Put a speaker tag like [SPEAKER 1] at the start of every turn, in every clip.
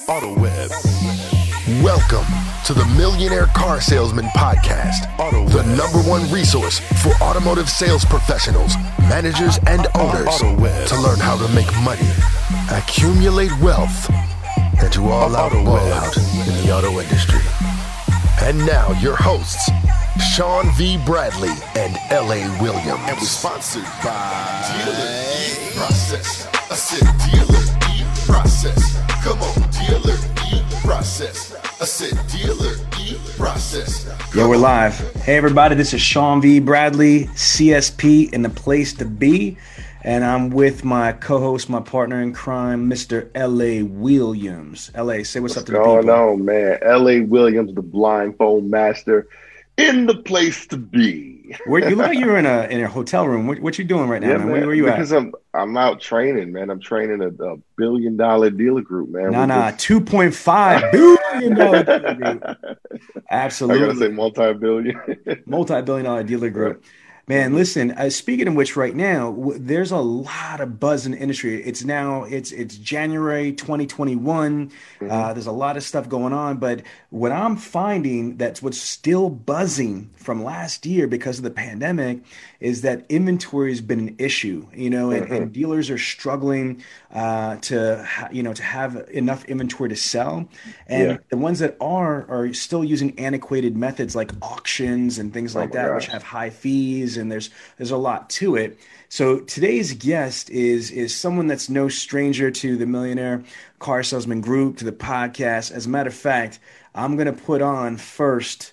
[SPEAKER 1] Auto Web. Welcome to the Millionaire Car Salesman Podcast, the #1 resource for automotive sales professionals, managers, and owners to learn how to make money, accumulate wealth, and to all out in the auto industry. And now your hosts, Sean V. Bradley and L.A. Williams.
[SPEAKER 2] And we're sponsored by Dealer E-Process. I said Dealer E-Process. Come on, Dealer E-Process. I said Dealer E-Process.
[SPEAKER 3] Yeah, we're live. Hey, everybody, this is Sean V. Bradley, CSP, in the place to be. And I'm with my co-host, my partner in crime, Mr. L.A. Williams. L.A., say what's up to the people.
[SPEAKER 4] What's going on, man? L.A. Williams, the blindfold master, in the place to be.
[SPEAKER 3] You look like you're in a hotel room. What you doing right now,
[SPEAKER 4] yeah,
[SPEAKER 3] man? Where you at?
[SPEAKER 4] Because I'm out training, man. I'm training a $1 billion dealer group, man.
[SPEAKER 3] $2.5 billion dealer group. Absolutely.
[SPEAKER 4] I gotta say multi-billion.
[SPEAKER 3] Multi-billion-dollar dealer group. Man, listen, speaking of which right now, there's a lot of buzz in the industry. It's January 2021. There's a lot of stuff going on. But what I'm finding that's what's still buzzing from last year because of the pandemic is that inventory has been an issue, and dealers are struggling to have enough inventory to sell. And the ones that are still using antiquated methods like auctions and things like that, which have high fees. And there's a lot to it. So today's guest is someone that's no stranger to the Millionaire Car Salesman Group, to the podcast. As a matter of fact, I'm going to put on first,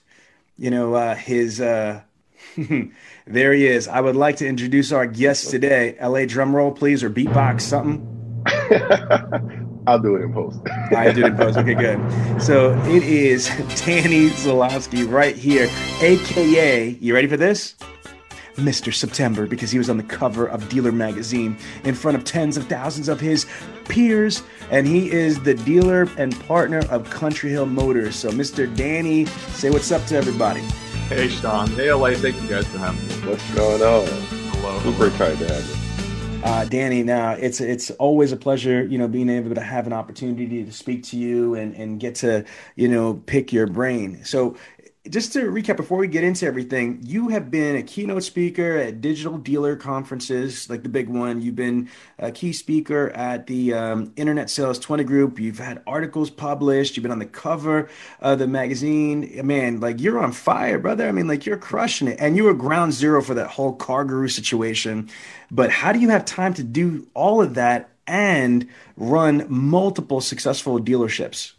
[SPEAKER 3] his there he is. I would like to introduce our guest today. LA drum roll, please, or beatbox, something.
[SPEAKER 4] I'll do it in post.
[SPEAKER 3] I do it in post. Okay, good. So it is Danny Zaslavsky right here, a.k.a. You ready for this? Mr. September, because he was on the cover of Dealer Magazine in front of tens of thousands of his peers, and he is the dealer and partner of Country Hill Motors. So, Mr. Danny, say what's up to everybody.
[SPEAKER 5] Hey, Sean. Hey, LA. Thank you guys for having me.
[SPEAKER 4] What's going on?
[SPEAKER 5] Hello.
[SPEAKER 4] Super excited to have you.
[SPEAKER 3] Danny, now it's always a pleasure, being able to have an opportunity to speak to you and get to, pick your brain. So just to recap, before we get into everything, you have been a keynote speaker at digital dealer conferences, like the big one. You've been a key speaker at the Internet Sales 20 group. You've had articles published. You've been on the cover of the magazine. Man, like you're on fire, brother. I mean, like you're crushing it. And you were ground zero for that whole car guru situation. But how do you have time to do all of that and run multiple successful dealerships?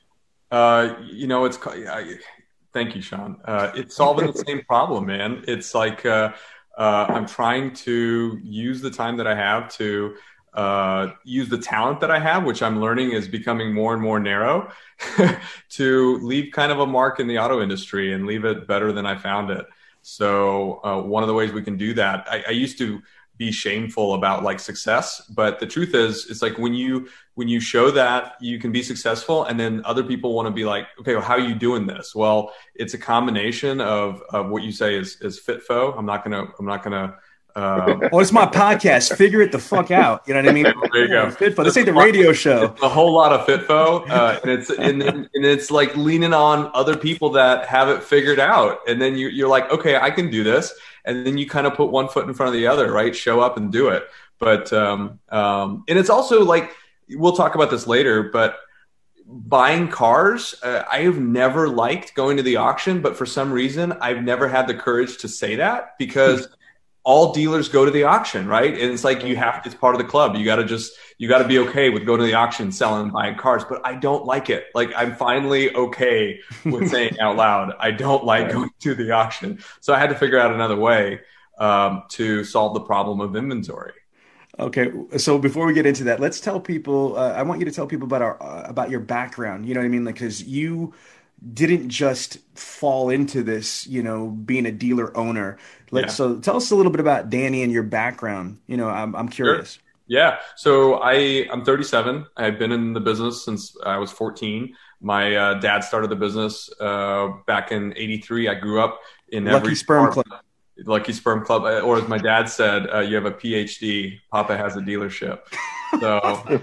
[SPEAKER 5] Thank you, Sean. It's solving the same problem, man. It's like I'm trying to use the time that I have to use the talent that I have, which I'm learning is becoming more and more narrow, to leave kind of a mark in the auto industry and leave it better than I found it. So one of the ways we can do that, I used to be shameful about like success, but the truth is, it's like when you show that you can be successful, and then other people want to be like, okay, well, how are you doing this? Well, it's a combination of what you say is FITFO. I'm not gonna.
[SPEAKER 3] It's my podcast. Figure it the fuck out. You know what I mean?
[SPEAKER 5] There you go.
[SPEAKER 3] FITFO. This ain't the radio show.
[SPEAKER 5] It's a whole lot of FITFO, and it's like leaning on other people that have it figured out, and then you're like, okay, I can do this. And then you kind of put one foot in front of the other, right? Show up and do it. But, and it's also like, we'll talk about this later, but buying cars, I have never liked going to the auction, but for some reason, I've never had the courage to say that because all dealers go to the auction, right? And it's like, it's part of the club. You got to be okay with going to the auction, selling and buying cars, but I don't like it. Like I'm finally okay with saying out loud, I don't like going to the auction. So I had to figure out another way to solve the problem of inventory.
[SPEAKER 3] Okay. So before we get into that, let's tell people, I want you to tell people about your background. You know what I mean? Like, cause you didn't just fall into this, being a dealer owner. So tell us a little bit about Danny and your background. I'm curious.
[SPEAKER 5] Sure. Yeah. So I'm 37. I've been in the business since I was 14. My dad started the business back in '83. I grew up in
[SPEAKER 3] Lucky
[SPEAKER 5] every
[SPEAKER 3] Sperm Club.
[SPEAKER 5] Lucky Sperm Club, or as my dad said, you have a PhD. Papa has a dealership. So,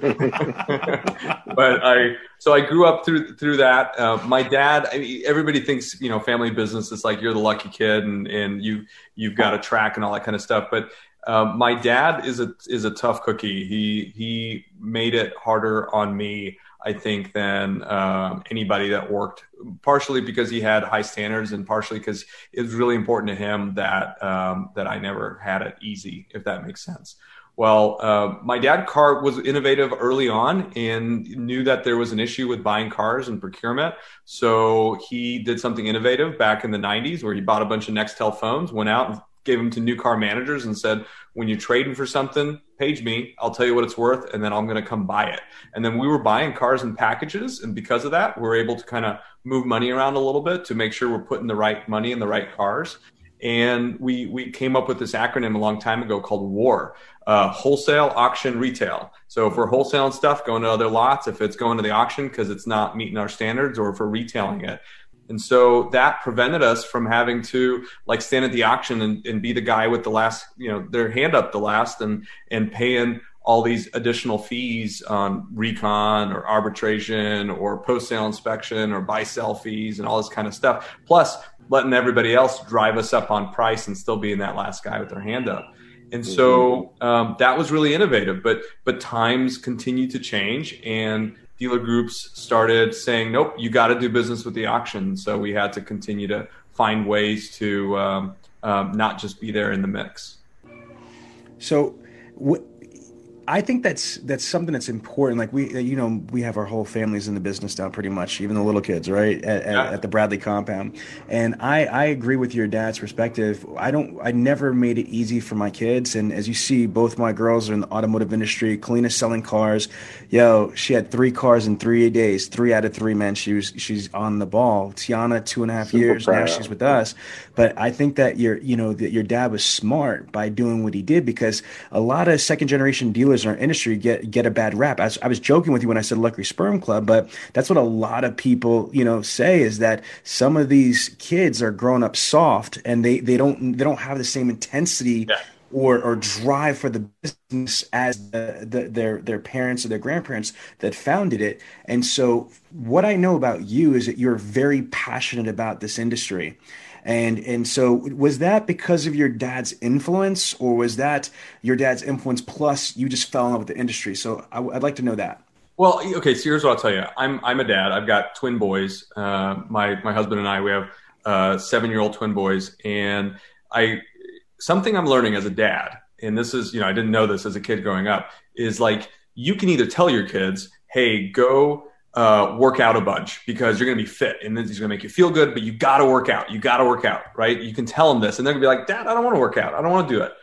[SPEAKER 5] so I grew up through that. My dad, I mean, everybody thinks, family business is like you're the lucky kid and you've got a track and all that kind of stuff. But my dad is a tough cookie. He made it harder on me, I think, than anybody that worked, partially because he had high standards and partially because it was really important to him that I never had it easy, if that makes sense. Well, my dad was innovative early on and knew that there was an issue with buying cars and procurement. So he did something innovative back in the 90s where he bought a bunch of Nextel phones, went out and gave them to new car managers and said, when you're trading for something, page me, I'll tell you what it's worth, and then I'm going to come buy it. And then we were buying cars in packages. And because of that, we're able to kind of move money around a little bit to make sure we're putting the right money in the right cars. And we came up with this acronym a long time ago called WAR, wholesale, auction, retail. So if we're wholesaling stuff, going to other lots, if it's going to the auction because it's not meeting our standards, or if we're retailing it. And so that prevented us from having to stand at the auction and be the guy with the last, their hand up the last and paying all these additional fees on recon or arbitration or post-sale inspection or buy-sell fees and all this kind of stuff. Plus letting everybody else drive us up on price and still being that last guy with their hand up. And so that was really innovative, but times continue to change and dealer groups started saying, nope, you got to do business with the auction. So we had to continue to find ways to not just be there in the mix.
[SPEAKER 3] So I think that's something that's important. Like we have our whole families in the business now, pretty much, even the little kids, right? At the Bradley compound. And I agree with your dad's perspective. I never made it easy for my kids. And as you see, both my girls are in the automotive industry. Kalina's selling cars. She had 3 cars in 3 days, 3 out of 3, man. She's on the ball. Tiana, 2.5 years. Now she's with us. But I think that your dad was smart by doing what he did, because a lot of second generation dealers in our industry get a bad rap. I was joking with you when I said Lucky Sperm Club, but that's what a lot of people say, is that some of these kids are growing up soft and they don't have the same intensity or drive for the business as their parents or their grandparents that founded it. And so what I know about you is that you're very passionate about this industry. And so was that because of your dad's influence, or was that your dad's influence plus you just fell in love with the industry? So I'd like to know that.
[SPEAKER 5] Well, okay, so here's what I'll tell you. I'm a dad. I've got twin boys. My husband and I, we have 7-year-old twin boys. And something I'm learning as a dad, and this is, I didn't know this as a kid growing up, is you can either tell your kids, hey, go work out a bunch because you're going to be fit and this is going to make you feel good, but you got to work out. You got to work out, right? You can tell them this and they're going to be like, Dad, I don't want to work out. I don't want to do it.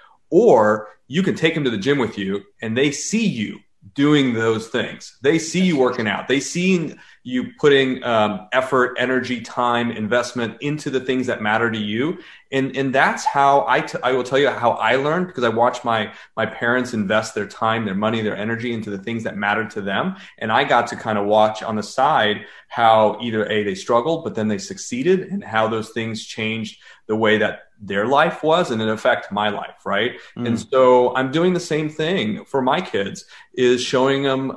[SPEAKER 5] Or you can take them to the gym with you and they see you doing those things. They see you working out. They see you putting effort, energy, time, investment into the things that matter to you. And that's how I will tell you how I learned, because I watched my parents invest their time, their money, their energy into the things that mattered to them. And I got to kind of watch on the side how either they struggled, but then they succeeded, and how those things changed the way that their life was and it affect my life. Right. And so I'm doing the same thing for my kids, is showing them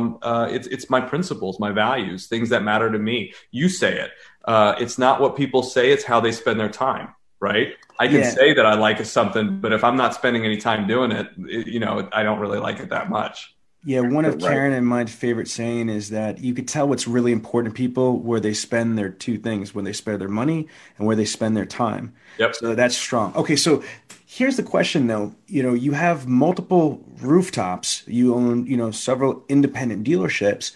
[SPEAKER 5] it's my principles, my values, things that matter to me. You say it. It's not what people say, it's how they spend their time. Right. I can say that I like something, but if I'm not spending any time doing it, I don't really like it that much.
[SPEAKER 3] Yeah, one of Karen and my favorite saying is that you could tell what's really important to people where they spend their two things, when they spend their money and where they spend their time.
[SPEAKER 5] Yep.
[SPEAKER 3] So that's strong. Okay, so here's the question though. You have multiple rooftops. You own, several independent dealerships.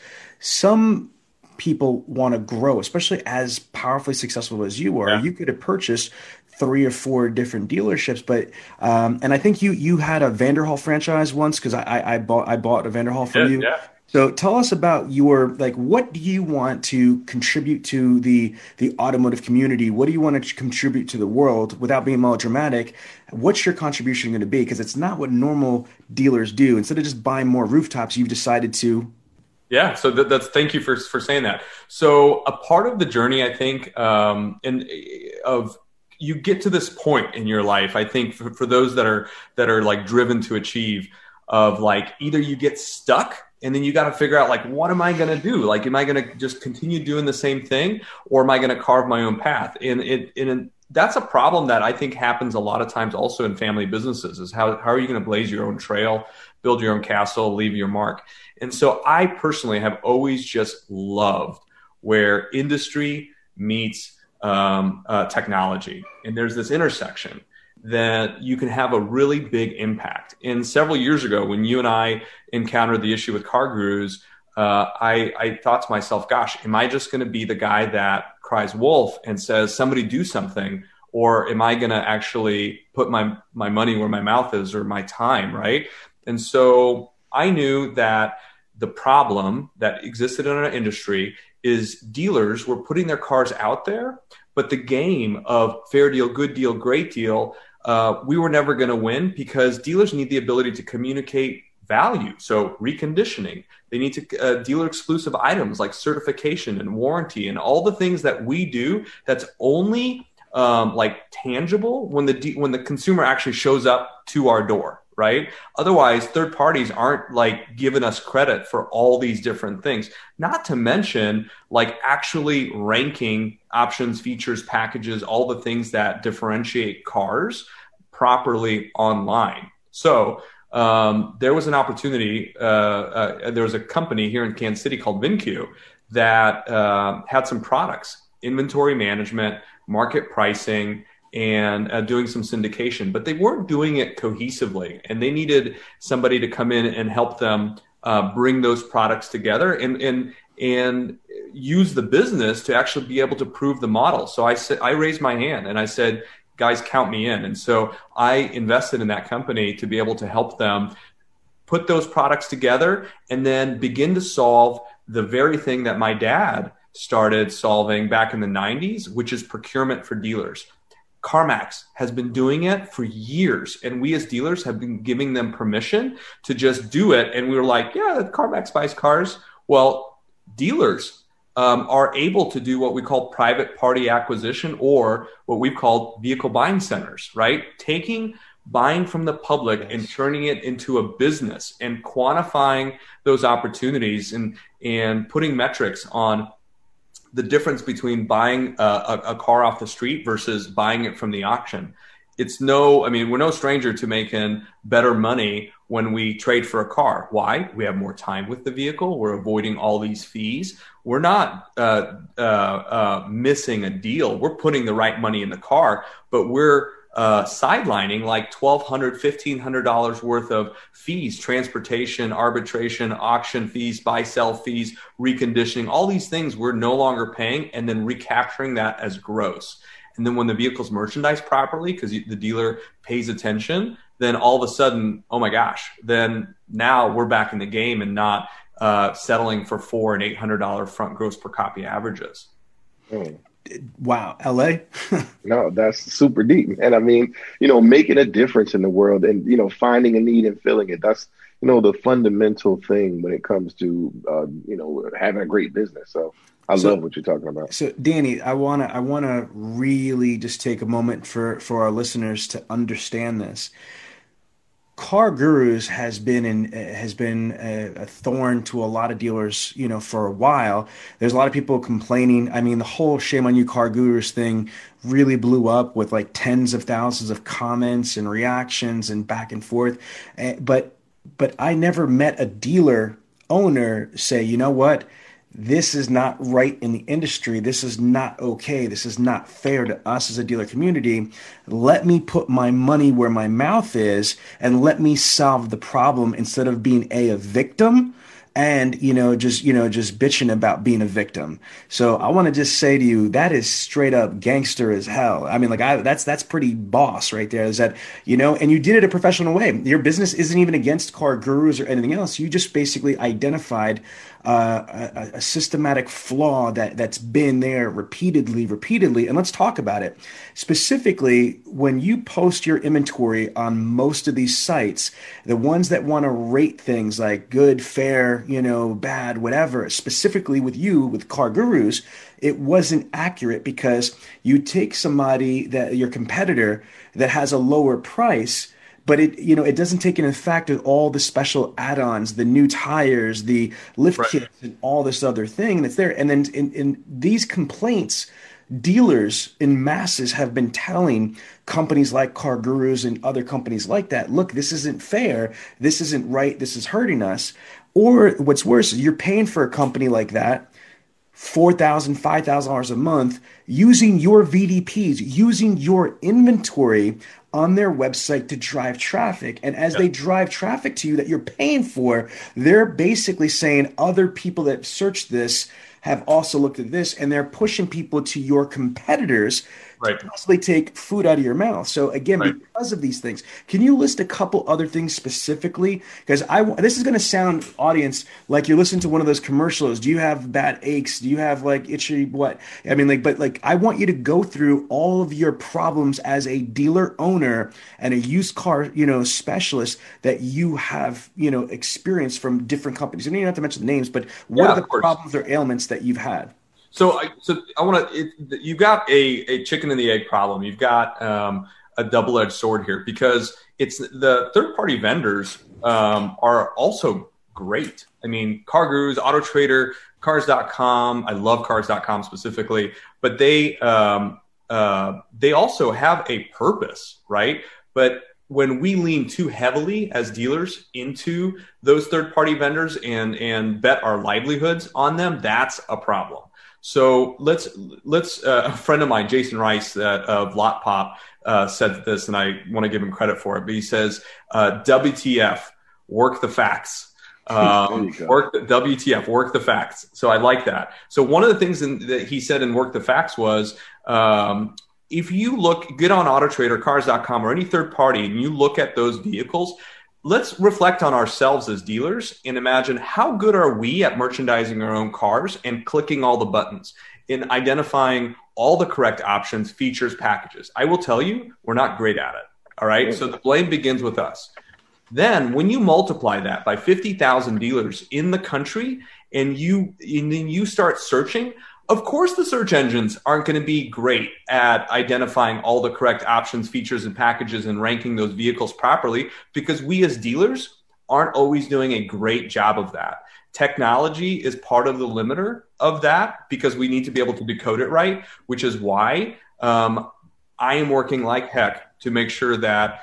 [SPEAKER 3] Some people want to grow, especially as powerfully successful as you are. Yeah. You could have purchased 3 or 4 different dealerships, but and I think you had a Vanderhall franchise once, because I bought a Vanderhall from you. Yeah. So tell us about your, what do you want to contribute to the automotive community? What do you want to contribute to the world without being melodramatic? What's your contribution going to be? Because it's not what normal dealers do. Instead of just buying more rooftops, you've decided to.
[SPEAKER 5] Yeah. So that's, thank you for saying that. So a part of the journey, I think, of you get to this point in your life, I think for those that are like driven to achieve, of like, either you get stuck and then you got to figure out like, what am I going to do? Like, am I going to just continue doing the same thing, or am I going to carve my own path? And that's a problem that I think happens a lot of times also in family businesses, is how are you going to blaze your own trail, build your own castle, leave your mark? And so I personally have always just loved where industry meets technology. And there's this intersection that you can have a really big impact. And several years ago, when you and I encountered the issue with Car Gurus, I thought to myself, gosh, am I just going to be the guy that cries wolf and says, somebody do something? Or am I going to actually put my money where my mouth is, or my time, right? And so I knew that the problem that existed in our industry is dealers were putting their cars out there, but the game of fair deal, good deal, great deal, we were never going to win, because dealers need the ability to communicate value. So reconditioning, they need to dealer exclusive items like certification and warranty and all the things that we do that's only like tangible when the consumer actually shows up to our door, right? Otherwise, third parties aren't like giving us credit for all these different things, not to mention like actually ranking options, features, packages, all the things that differentiate cars properly online. So there was an opportunity. There was a company here in Kansas City called VinCue that had some products, inventory management, market pricing, and doing some syndication, but they weren't doing it cohesively. And they needed somebody to come in and help them bring those products together and use the business to actually be able to prove the model. So I raised my hand and I said, guys, count me in. And so I invested in that company to be able to help them put those products together and then begin to solve the very thing that my dad started solving back in the 90s, which is procurement for dealers. CarMax has been doing it for years, and we as dealers have been giving them permission to just do it. And we were like, yeah, CarMax buys cars. Well, dealers are able to do what we call private party acquisition, or what we've called vehicle buying centers, right? Buying from the public and turning it into a business and quantifying those opportunities and putting metrics on the difference between buying a car off the street versus buying it from the auction. We're no stranger to making better money when we trade for a car. Why? We have more time with the vehicle. We're avoiding all these fees. We're not missing a deal. We're putting the right money in the car, but we're sidelining like $1,200, $1,500 worth of fees, transportation, arbitration, auction fees, buy-sell fees, reconditioning, all these things we're no longer paying, and then recapturing that as gross. And then when the vehicle's merchandised properly, because the dealer pays attention, then all of a sudden, oh my gosh, then now we're back in the game and not settling for $400 and $800 front gross per copy averages.
[SPEAKER 3] Wow. LA?
[SPEAKER 4] No, that's super deep. And I mean, making a difference in the world and, finding a need and filling it. That's, the fundamental thing when it comes to, having a great business. So I love what you're talking about.
[SPEAKER 3] So Danny, I want to really just take a moment for our listeners to understand this. Car Gurus has been a thorn to a lot of dealers, for a while. There's a lot of people complaining. I mean, the whole shame on you Car Gurus thing really blew up with like tens of thousands of comments and reactions and back and forth. But I never met a dealer owner say, you know what? This is not right in the industry. This is not okay. This is not fair to us as a dealer community. Let me put my money where my mouth is and let me solve the problem instead of being a victim and, just bitching about being a victim. So I want to just say to you, that is straight up gangster as hell. I mean, that's pretty boss right there. Is that, and you did it a professional way. Your business isn't even against Car Gurus or anything else. You just basically identified a systematic flaw that's been there repeatedly. And let's talk about it. Specifically, when you post your inventory on most of these sites, the ones that want to rate things like good, fair, bad, whatever, specifically with Car Gurus, it wasn't accurate because you take somebody that your competitor that has a lower price, but it doesn't take into fact all the special add-ons, the new tires, the lift kits, and all this other thing that's there. And then in these complaints, dealers in masses have been telling companies like Car Gurus and other companies like that, look, this isn't fair, this isn't right, this is hurting us. Or what's worse, you're paying for a company like that $4,000, $5,000 a month using your VDPs, using your inventory on their website to drive traffic. And as they drive traffic to you that you're paying for, they're basically saying other people that search this have also looked at this, and they're pushing people to your competitors to possibly take food out of your mouth. So again, because of these things, can you list a couple other things specifically? Because this is going to sound, audience, like you're listening to one of those commercials. Do you have bad aches? Do you have like itchy what? I mean, but I want you to go through all of your problems as a dealer owner and a used car, specialist that you have, experienced from different companies. And you don't have to mention the names, but what are the problems or ailments that you've had?
[SPEAKER 5] So I want to. You've got a chicken and the egg problem. You've got a double-edged sword here because it's the third-party vendors are also great. I mean, Car Gurus, Auto Trader, Cars.com. I love Cars.com specifically, but they also have a purpose, right? But when we lean too heavily as dealers into those third-party vendors and bet our livelihoods on them, that's a problem. So let's a friend of mine, Jason Rice of Lot Pop, said this, and I want to give him credit for it. But he says, "WTF, work the facts." WTF, work the facts. So I like that. So one of the things that he said in Work the Facts was, if you get on Auto Trader, Cars.com, or any third party, and you look at those vehicles, let's reflect on ourselves as dealers and imagine how good are we at merchandising our own cars and clicking all the buttons in identifying all the correct options, features, packages. I will tell you, we're not great at it. All right. So the blame begins with us. Then when you multiply that by 50,000 dealers in the country and then you start searching, of course, the search engines aren't going to be great at identifying all the correct options, features, and packages and ranking those vehicles properly because we as dealers aren't always doing a great job of that. Technology is part of the limiter of that because we need to be able to decode it right, which is why I am working like heck to make sure that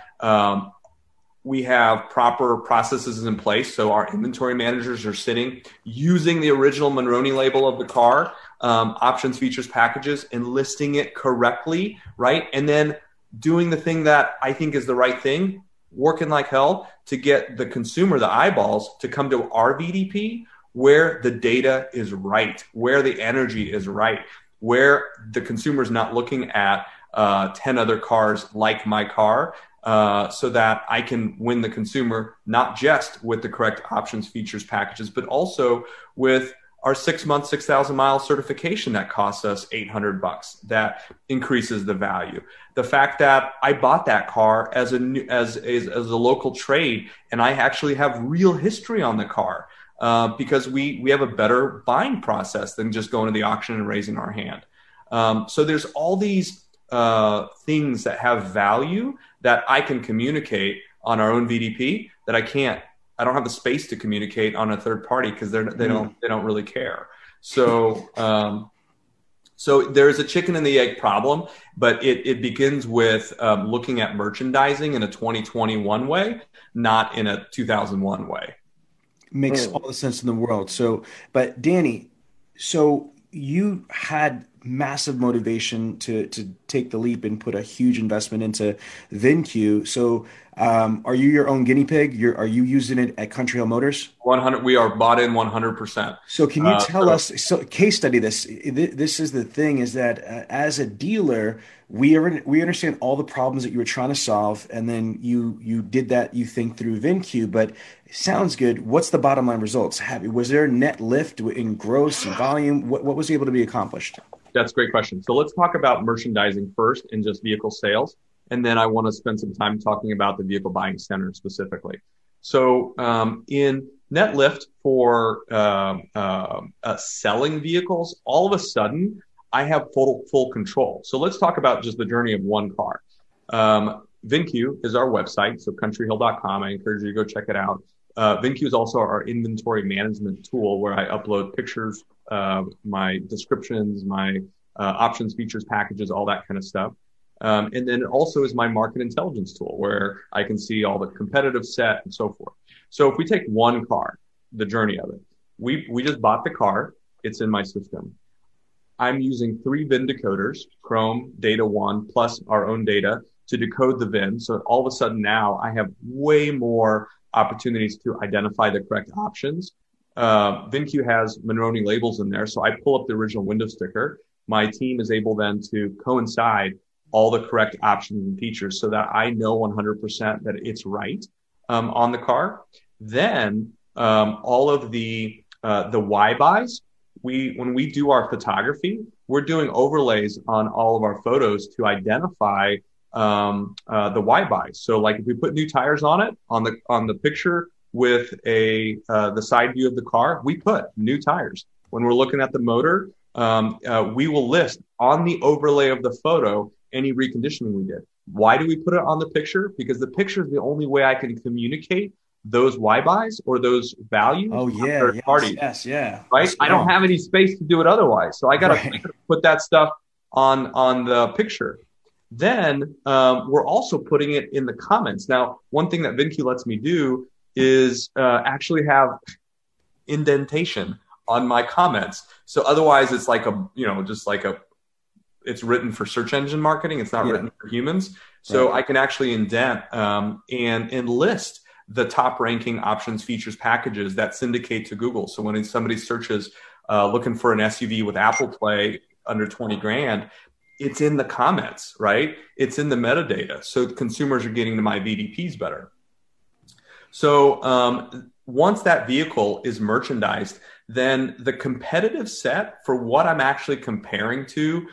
[SPEAKER 5] we have proper processes in place. So our inventory managers are sitting using the original Monroney label of the car, options, features, packages, and listing it correctly, right? And then doing the thing that I think is the right thing, working like hell to get the consumer, the eyeballs, to come to our VDP where the data is right, where the energy is right, where the consumer is not looking at 10 other cars like my car, so that I can win the consumer, not just with the correct options, features, packages, but also with our 6-month, 6,000-mile certification that costs us $800. That increases the value. The fact that I bought that car as a local trade, and I actually have real history on the car because we have a better buying process than just going to the auction and raising our hand. So there's all these things that have value that I can communicate on our own VDP that I don't have the space to communicate on a third party because they don't really care. So there's a chicken and the egg problem, but it begins with looking at merchandising in a 2021 way, not in a 2001 way.
[SPEAKER 3] Makes all the sense in the world. So, but Danny, so you had massive motivation to take the leap and put a huge investment into VinCue. So are you your own guinea pig? Are you using it at Country Hill Motors?
[SPEAKER 5] 100. We are bought in 100%.
[SPEAKER 3] So can you tell us, case study this. This is the thing is that as a dealer, we understand all the problems that you were trying to solve. And then you did that, you think through VinCue, but Sounds good. What's the bottom line results? Was there a net lift in gross and volume? What was able to be accomplished?
[SPEAKER 5] That's a great question. So let's talk about merchandising first and just vehicle sales. And then I want to spend some time talking about the vehicle buying center specifically. So in net lift for selling vehicles, all of a sudden I have full control. So let's talk about just the journey of one car. VinCue is our website, so countryhill.com. I encourage you to go check it out. VinCue is also our inventory management tool where I upload pictures, my descriptions, my options, features, packages, all that kind of stuff. And then it also is my market intelligence tool where I can see all the competitive set and so forth. So if we take one car, the journey of it, we just bought the car. It's in my system. I'm using 3 VIN decoders, Chrome, Data One, plus our own data to decode the VIN. So all of a sudden now I have way more opportunities to identify the correct options. VinCue has Monroney labels in there. So I pull up the original window sticker. My team is able then to coincide all the correct options and features so that I know 100% that it's right on the car. Then all of the Y buys, when we do our photography, we're doing overlays on all of our photos to identify the Y buys. So like if we put new tires on it, on the picture with the side view of the car, we put new tires. When we're looking at the motor, we will list on the overlay of the photo any reconditioning we did. Why do we put it on the picture? Because the picture is the only way I can communicate those Y buys or those values.
[SPEAKER 3] Oh yeah,
[SPEAKER 5] third parties.
[SPEAKER 3] Yes, yeah.
[SPEAKER 5] Right. I don't have any space to do it otherwise, so I got to put that stuff on the picture. Then we're also putting it in the comments. Now, one thing that VinCue lets me do is actually have indentation on my comments. So otherwise, it's like it's written for search engine marketing. It's not written for humans. So I can actually indent and list the top ranking options, features, packages that syndicate to Google. So when somebody searches looking for an SUV with Apple Play under 20 grand, it's in the comments, right? It's in the metadata. So consumers are getting to my VDPs better. So once that vehicle is merchandised, then the competitive set for what I'm actually comparing to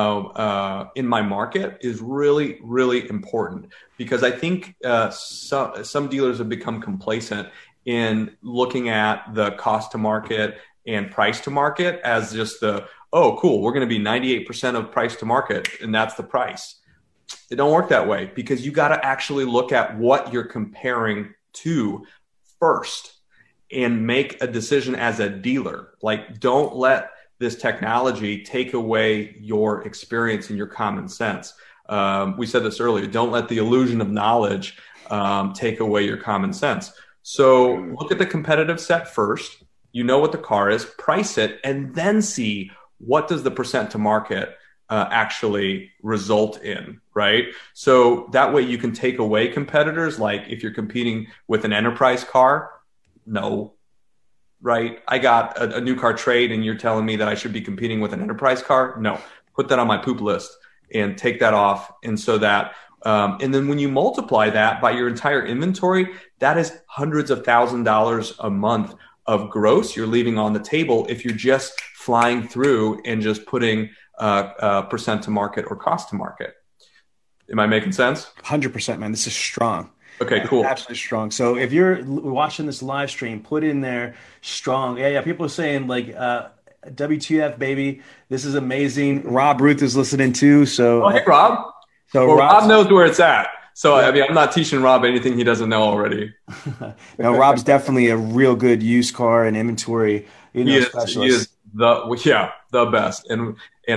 [SPEAKER 5] in my market is really, really important, because I think some dealers have become complacent in looking at the cost to market and price to market as just oh, cool, we're going to be 98% of price to market, and that's the price. It don't work that way, because you got to actually look at what you're comparing to first and make a decision as a dealer. Like, don't let this technology take away your experience and your common sense. We said this earlier, don't let the illusion of knowledge take away your common sense. So look at the competitive set first. You know what the car is, price it, and then see what does the percent to market actually result in, right? So that way you can take away competitors. Like if you're competing with an enterprise car, no, right? I got a new car trade and you're telling me that I should be competing with an enterprise car? No, put that on my poop list and take that off. And so that, and then when you multiply that by your entire inventory, that is hundreds of $1,000s a month of gross you're leaving on the table if you're just flying through and just putting percent to market or cost to market. Am I making sense? 100%,
[SPEAKER 3] man. This is strong.
[SPEAKER 5] Okay, cool.
[SPEAKER 3] Absolutely strong. So if you're watching this live stream, put in there strong. Yeah. People are saying like, WTF, baby. This is amazing. Rob Ruth is listening too. So,
[SPEAKER 5] hey, Rob.
[SPEAKER 3] So
[SPEAKER 5] well, Rob knows where it's at. So, I mean, I'm not teaching Rob anything he doesn't know already.
[SPEAKER 3] No, Rob's definitely a real good used car and inventory specialist.
[SPEAKER 5] He is the best. And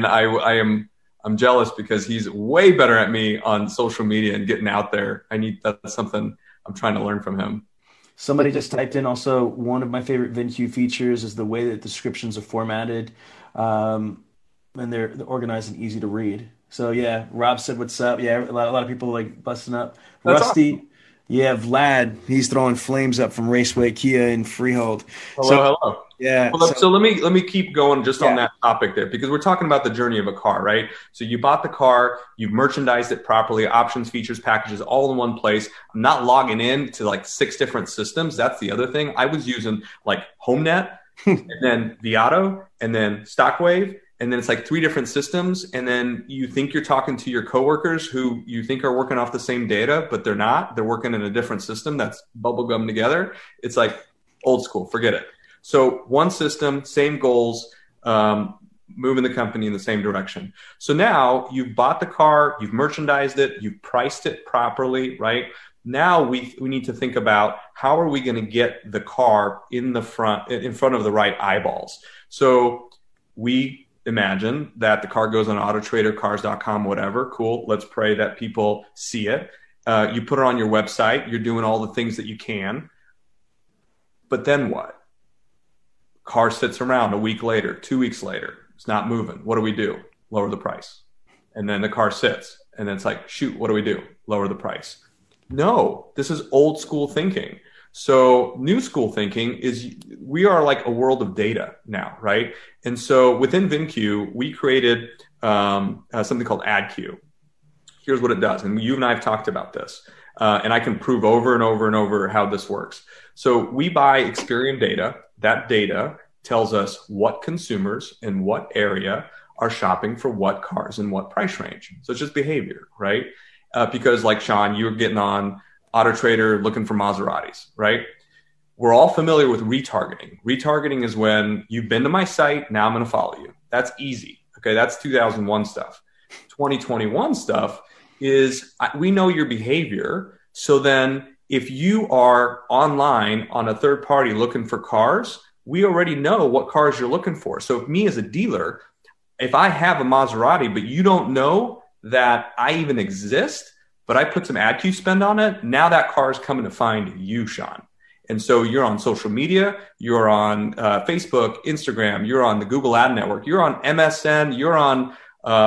[SPEAKER 5] I'm jealous because he's way better at me on social media and getting out there. That's something I'm trying to learn from him.
[SPEAKER 3] Somebody just typed in also, one of my favorite VinCue features is the way that descriptions are formatted, and they're organized and easy to read. So yeah, Rob said, "What's up?" Yeah, a lot of people like busting up.
[SPEAKER 5] That's
[SPEAKER 3] Rusty,
[SPEAKER 5] awesome.
[SPEAKER 3] Yeah, Vlad, he's throwing flames up from Raceway Kia in Freehold.
[SPEAKER 5] Hello.
[SPEAKER 3] Yeah.
[SPEAKER 5] Well, so let me keep going just on
[SPEAKER 3] Yeah.
[SPEAKER 5] that topic there, because we're talking about the journey of a car, right? So you bought the car, you've merchandised it properly, options, features, packages, all in one place. I'm not logging in to like 6 different systems. That's the other thing. I was using like HomeNet and then Viato and then Stockwave. And then it's like 3 different systems. And then you think you're talking to your coworkers who you think are working off the same data, but they're not. They're working in a different system that's bubblegum together. It's like old school. Forget it. So one system, same goals, moving the company in the same direction. So now you've bought the car, you've merchandised it, you've priced it properly, right? Now we need to think about how are we going to get the car in front of the right eyeballs. So we imagine that the car goes on AutoTrader, cars.com, whatever. Cool. Let's pray that people see it. You put it on your website. You're doing all the things that you can. But then what? Car sits around a week later, 2 weeks later. It's not moving. What do? Lower the price. And then the car sits. And then it's like, shoot, what do? Lower the price. No, this is old school thinking. So new school thinking is we are like a world of data now, right? And so within VinCue, we created something called AdQ. Here's what it does. And you and I have talked about this. And I can prove over and over and over how this works. So we buy Experian data. That data tells us what consumers in what area are shopping for what cars in what price range. So it's just behavior, right? Because like Sean, you were getting on AutoTrader looking for Maseratis, right? We're all familiar with retargeting. Retargeting is when you've been to my site, now I'm going to follow you. That's easy. Okay, that's 2001 stuff. 2021 stuff is we know your behavior. So then if you are online on a third party looking for cars, we already know what cars you're looking for. So if me as a dealer, if I have a Maserati, but you don't know that I even exist, but I put some AdQ spend on it, now that car is coming to find you, Sean. And so you're on social media, you're on Facebook, Instagram, you're on the Google Ad Network, you're on MSN, you're on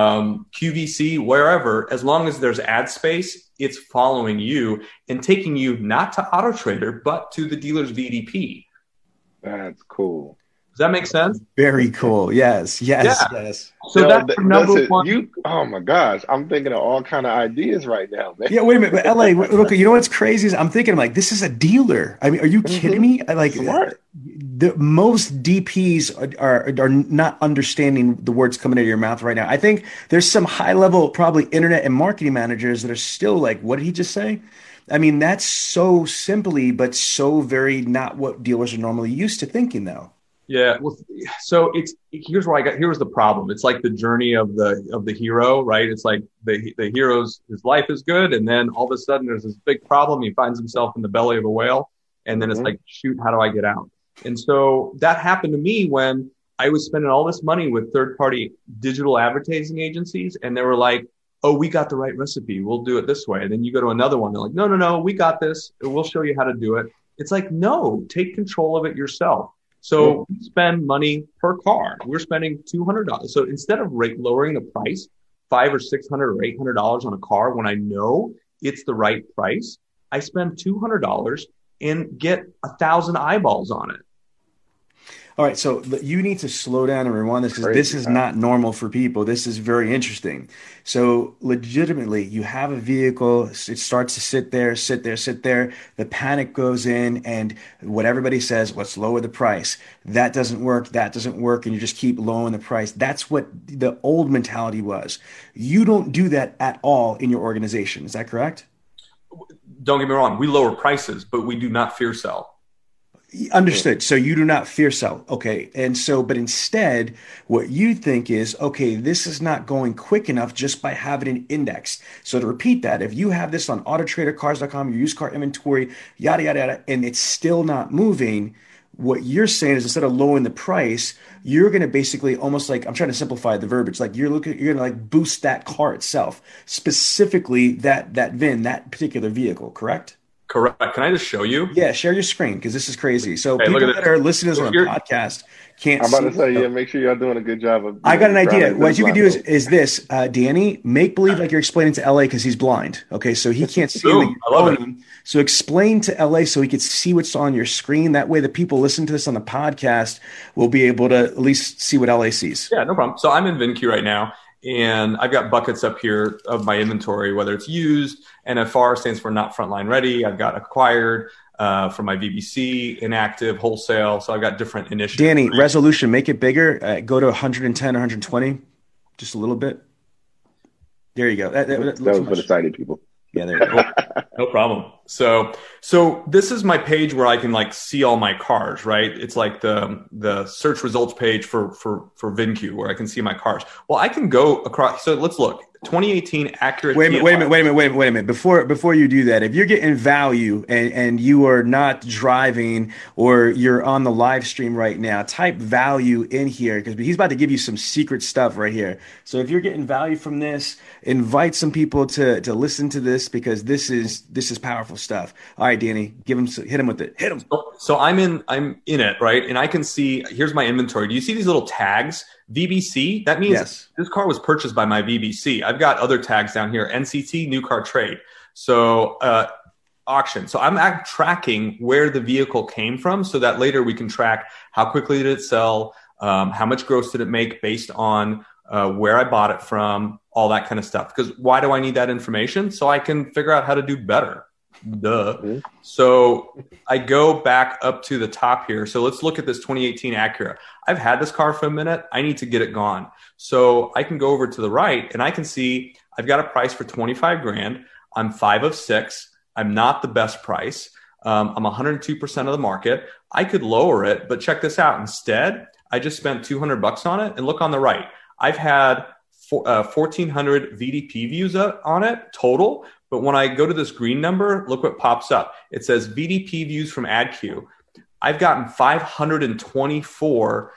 [SPEAKER 5] QVC, wherever. As long as there's ad space, it's following you and taking you not to AutoTrader, but to the dealer's VDP.
[SPEAKER 4] That's cool.
[SPEAKER 5] Does that make sense?
[SPEAKER 3] Very cool. Yes. Yes.
[SPEAKER 5] So that's number one.
[SPEAKER 4] Oh my gosh, I'm thinking of all kind of ideas right now, man.
[SPEAKER 3] Yeah, wait a minute, but LA, look, you know what's crazy is I'm thinking, like, this is a dealer. I mean, are you kidding me? Like,
[SPEAKER 4] Smart.
[SPEAKER 3] the most DPs are not understanding the words coming out of your mouth right now. I think there's some high level, probably internet and marketing managers that are still like, what did he just say? I mean, that's so simply, but so very not what dealers are normally used to thinking, though.
[SPEAKER 5] Yeah, well, so here's the problem. It's like the journey of the hero, right? It's like the hero's his life is good, and then all of a sudden there's this big problem. He finds himself in the belly of a whale, and then it's like, shoot, how do I get out? And so that happened to me when I was spending all this money with third-party digital advertising agencies, and they were like, "Oh, we got the right recipe. We'll do it this way." And then you go to another one, they're like, "No, we got this. We'll show you how to do it." It's like, no, take control of it yourself. So we spend money per car. We're spending $200. So instead of lowering the price, $500 or $600 or $800 on a car, when I know it's the right price, I spend $200 and get 1,000 eyeballs on it.
[SPEAKER 3] All right, so you need to slow down and rewind this because this is not normal for people. This is very interesting. So legitimately, you have a vehicle, it starts to sit there. The panic goes in and what everybody says, let's lower the price. That doesn't work, and you just keep lowering the price. That's what the old mentality was. You don't do that at all in your organization. Is that correct?
[SPEAKER 5] Don't get me wrong. We lower prices, but we do not fear sell.
[SPEAKER 3] Understood. So you do not fear sell. Okay. And so, but instead, what you think is, okay, this is not going quick enough just by having an index. So to repeat that, if you have this on AutoTrader, cars.com, your used car inventory, yada, yada, yada, and it's still not moving, what you're saying is instead of lowering the price, you're going to basically almost like, I'm trying to simplify the verbiage, like you're going to like boost that car itself, specifically that VIN, that particular vehicle, correct?
[SPEAKER 5] Correct. Can I just show you?
[SPEAKER 3] Yeah, share your screen because this is crazy. So
[SPEAKER 5] Hey,
[SPEAKER 3] people
[SPEAKER 5] look at
[SPEAKER 3] that are listeners on the
[SPEAKER 5] Here-
[SPEAKER 3] podcast can't
[SPEAKER 4] I'm about to
[SPEAKER 3] see.
[SPEAKER 4] say, yeah, make sure y'all doing a good job of.
[SPEAKER 3] I got an idea.
[SPEAKER 4] grounding
[SPEAKER 3] What you can do
[SPEAKER 4] this
[SPEAKER 3] is this, Danny, make believe like you're explaining to LA because he's blind. Okay, so he can't see
[SPEAKER 5] Boom. I love it.
[SPEAKER 3] him. So explain to LA so he could see what's on your screen. That way the people listening to this on the podcast will be able to at least see what LA sees.
[SPEAKER 5] Yeah, no problem. So I'm in VinCue right now, and I've got buckets up here of my inventory, whether it's used, NFR stands for not frontline ready. I've got acquired from my VBC, inactive, wholesale. So I've got different initiatives.
[SPEAKER 3] Danny, resolution, make it bigger. Go to 110, 120, just a little bit. There you go. That
[SPEAKER 4] That
[SPEAKER 3] looks
[SPEAKER 4] was for the sighted people.
[SPEAKER 3] Yeah, there you go.
[SPEAKER 5] No problem. So this is my page where I can like see all my cars, right? It's like the search results page for VinCue where I can see my cars. Well, I can go across. So let's look. 2018 accurate.
[SPEAKER 3] Wait a minute. Before you do that, if you're getting value and you are not driving or you're on the live stream right now, type value in here because he's about to give you some secret stuff right here. So if you're getting value from this, invite some people to listen to this because this is powerful stuff. All right, Danny, hit him with it. Hit him.
[SPEAKER 5] So I'm in it, right? And I can see, here's my inventory. Do you see these little tags? VBC, that means This car was purchased by my VBC. I've got other tags down here, NCT, new car trade. So auction. So I'm tracking where the vehicle came from so that later we can track how quickly did it sell, how much gross did it make based on where I bought it from, all that kind of stuff. Because why do I need that information? So I can figure out how to do better. Duh. Mm-hmm. So I go back up to the top here. So let's look at this 2018 Acura. I've had this car for a minute. I need to get it gone. So I can go over to the right and I can see I've got a price for 25 grand. I'm 5 of 6. I'm not the best price. I'm 102% of the market. I could lower it, but check this out. Instead, I just spent $200 on it and look on the right. I've had 1,400 VDP views on it total. But when I go to this green number, look what pops up. It says VDP views from AdQ. I've gotten 524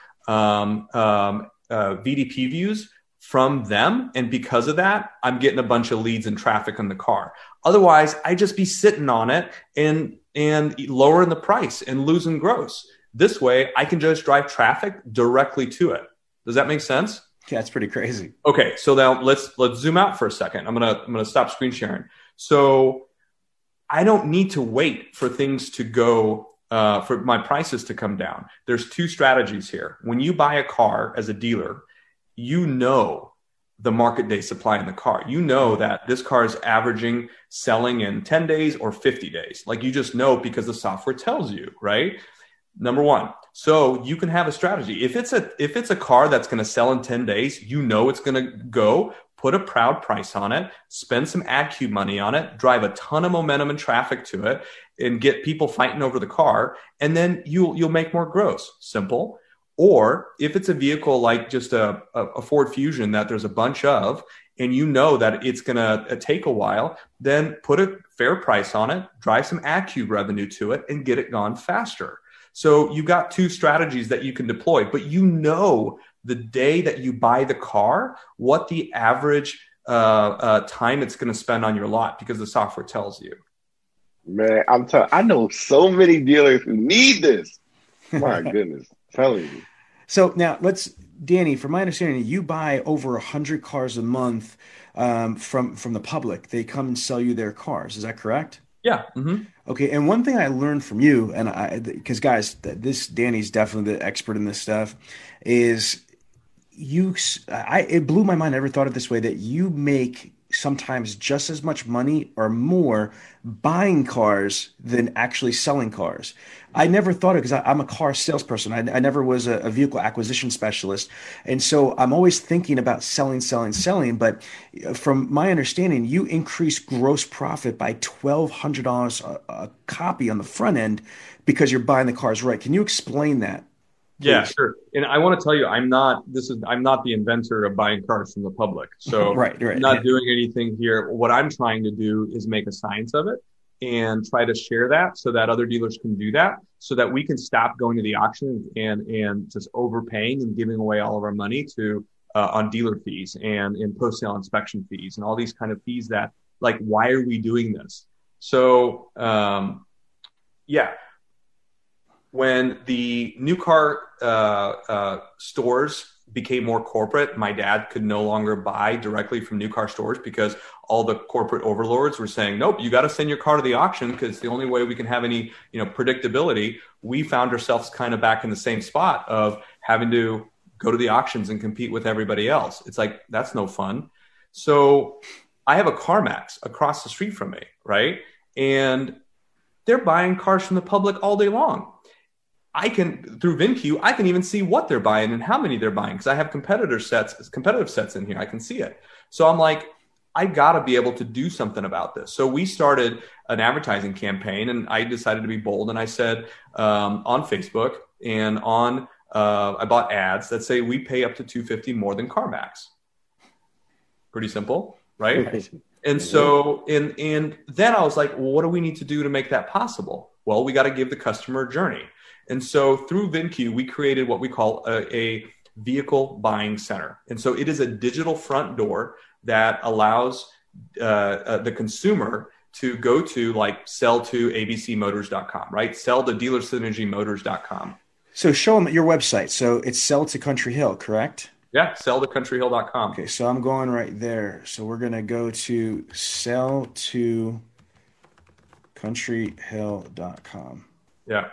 [SPEAKER 5] VDP views from them. And because of that, I'm getting a bunch of leads and traffic on the car. Otherwise, I'd just be sitting on it and lowering the price and losing gross. This way, I can just drive traffic directly to it. Does that make sense?
[SPEAKER 3] Yeah, that's pretty crazy.
[SPEAKER 5] Okay, so now let's zoom out for a second. I'm gonna stop screen sharing. So I don't need to wait for things to go, for my prices to come down. There's two strategies here. When you buy a car as a dealer, you know the market day supply in the car. You know that this car is averaging selling in 10 days or 50 days. Like you just know because the software tells you, right? Number one. So you can have a strategy. If it's a car that's going to sell in 10 days, you know it's going to go. Put a proud price on it, spend some AdQ money on it, drive a ton of momentum and traffic to it, and get people fighting over the car, and then you'll make more gross. Simple. Or if it's a vehicle like just a Ford Fusion that there's a bunch of, and you know that it's going to take a while, then put a fair price on it, drive some AdQ revenue to it, and get it gone faster. So you've got two strategies that you can deploy, but you know the day that you buy the car, what the average time it's going to spend on your lot because the software tells you.
[SPEAKER 4] Man, I know so many dealers who need this. My goodness, telling you.
[SPEAKER 3] So now Danny, from my understanding, you buy over 100 cars a month from the public. They come and sell you their cars. Is that correct?
[SPEAKER 5] Yeah. Mm-hmm.
[SPEAKER 3] Okay. And one thing I learned from you, because guys, Danny's definitely the expert in this stuff, is it blew my mind. I never thought of it this way, that you make sometimes just as much money or more buying cars than actually selling cars. I never thought of it because I'm a car salesperson. I never was a vehicle acquisition specialist. And so I'm always thinking about selling. But from my understanding, you increase gross profit by $1,200 a copy on the front end because you're buying the cars right. Can you explain that?
[SPEAKER 5] Yeah, sure. And I want to tell you, I'm not the inventor of buying cars from the public. So
[SPEAKER 3] right.
[SPEAKER 5] I'm not doing anything here. What I'm trying to do is make a science of it and try to share that so that other dealers can do that, so that we can stop going to the auction and just overpaying and giving away all of our money to on dealer fees and post-sale inspection fees and all these kind of fees that, like, why are we doing this? So, when the new car stores became more corporate, my dad could no longer buy directly from new car stores because all the corporate overlords were saying, nope, you got to send your car to the auction because it's the only way we can have any, predictability. We found ourselves kind of back in the same spot of having to go to the auctions and compete with everybody else. It's like, that's no fun. So I have a CarMax across the street from me, right? And they're buying cars from the public all day long. Through VinCue, I can even see what they're buying and how many they're buying because I have competitive sets in here. I can see it. So I'm like, I got to be able to do something about this. So we started an advertising campaign, and I decided to be bold. And I said on Facebook and I bought ads that say we pay up to $250 more than CarMax. Pretty simple, right? And so, and then I was like, well, what do we need to do to make that possible? Well, we got to give the customer a journey. And so through VinCue, we created what we call a vehicle buying center. And so it is a digital front door that allows the consumer to go to sell to abcmotors.com, right? Sell to dealersynergymotors.com.
[SPEAKER 3] So show them your website. So it's sell to Country Hill, correct?
[SPEAKER 5] Yeah, sell to countryhill.com.
[SPEAKER 3] Okay, so I'm going right there. So we're going to go to sell to countryhill.com.
[SPEAKER 5] Yeah.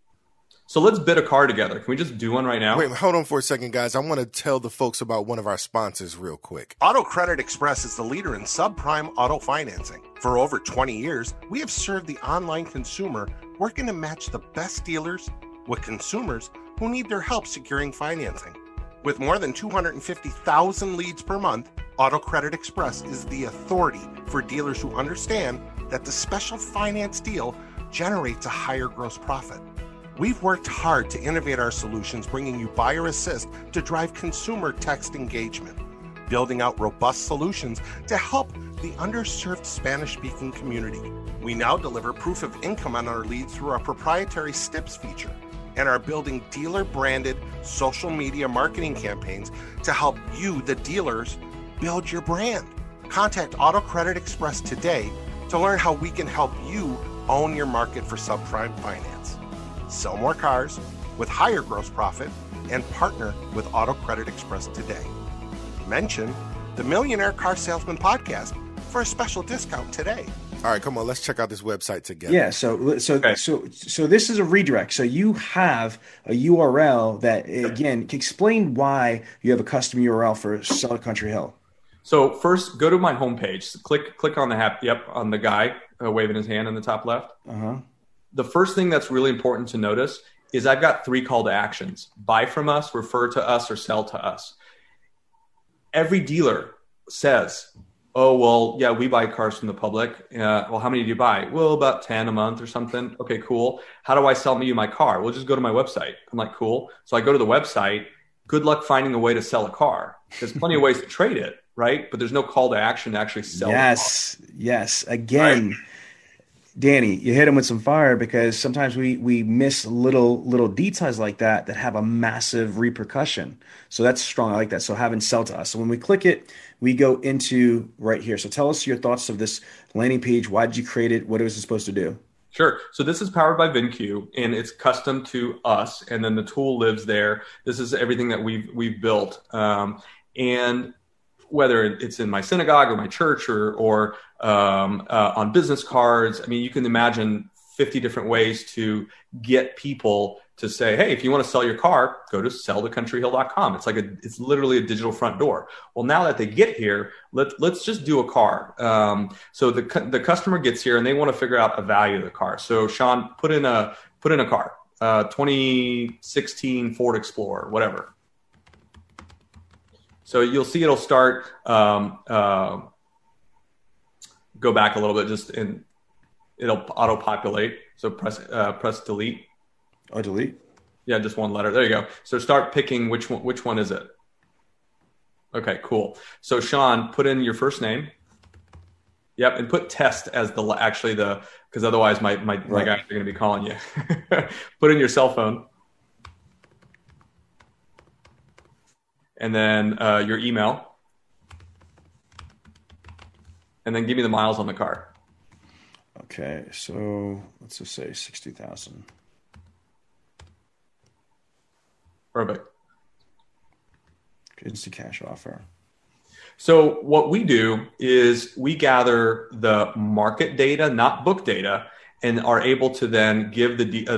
[SPEAKER 5] So let's bid a car together. Can we just do one right now?
[SPEAKER 1] Wait, hold on for a second, guys. I want to tell the folks about one of our sponsors real quick.
[SPEAKER 6] Auto Credit Express is the leader in subprime auto financing. For over 20 years, we have served the online consumer, working to match the best dealers with consumers who need their help securing financing. With more than 250,000 leads per month, Auto Credit Express is the authority for dealers who understand that the special finance deal generates a higher gross profit. We've worked hard to innovate our solutions, bringing you Buyer Assist to drive consumer text engagement, building out robust solutions to help the underserved Spanish-speaking community. We now deliver proof of income on our leads through our proprietary STIPS feature and are building dealer-branded social media marketing campaigns to help you, the dealers, build your brand. Contact Auto Credit Express today to learn how we can help you own your market for subprime finance. Sell more cars with higher gross profit and partner with Auto Credit Express today. Mention the Millionaire Car Salesman Podcast for a special discount today.
[SPEAKER 1] All right, come on, let's check out this website together.
[SPEAKER 3] Yeah, so this is a redirect. So you have a URL that, again, explain why you have a custom URL for Sell Country Hill.
[SPEAKER 5] So first, go to my homepage. Click on on the guy waving his hand in the top left.
[SPEAKER 3] Uh-huh.
[SPEAKER 5] The first thing that's really important to notice is I've got 3 call to actions: buy from us, refer to us, or sell to us. Every dealer says, oh, well, yeah, we buy cars from the public. Well, how many do you buy? Well, about 10 a month or something. Okay, cool. How do I sell you my car? Well, just go to my website. I'm like, cool. So I go to the website. Good luck finding a way to sell a car. There's plenty of ways to trade it, right? But there's no call to action to actually sell the car.
[SPEAKER 3] Yes. Again, right? Danny, you hit him with some fire because sometimes we miss little details like that have a massive repercussion. So that's strong. I like that. So having sell to us. So when we click it, we go into right here. So tell us your thoughts of this landing page. Why did you create it? What was it supposed to do?
[SPEAKER 5] Sure. So this is powered by VinCue, and it's custom to us. And then the tool lives there. This is everything that we've built. And whether it's in my synagogue or my church or on business cards, I mean, you can imagine 50 different ways to get people to say, hey, if you want to sell your car, go to selltocountryhill.com. It's literally a digital front door. Well, now that they get here, let's just do a car. So the customer gets here and they want to figure out a value of the car. So Sean, put in a car, 2016 Ford Explorer, whatever. So you'll see it'll start, go back a little bit, and it'll auto-populate. So press delete.
[SPEAKER 3] Oh, delete?
[SPEAKER 5] Yeah, just one letter. There you go. So start picking which one is it? Okay, cool. So Sean, put in your first name. Yep, and put test as because otherwise my guys are going to be calling you. Put in your cell phone. And then your email. And then give me the miles on the car.
[SPEAKER 3] Okay, so let's just say 60,000.
[SPEAKER 5] Perfect.
[SPEAKER 3] Instant cash offer.
[SPEAKER 5] So what we do is we gather the market data, not book data, and are able to then give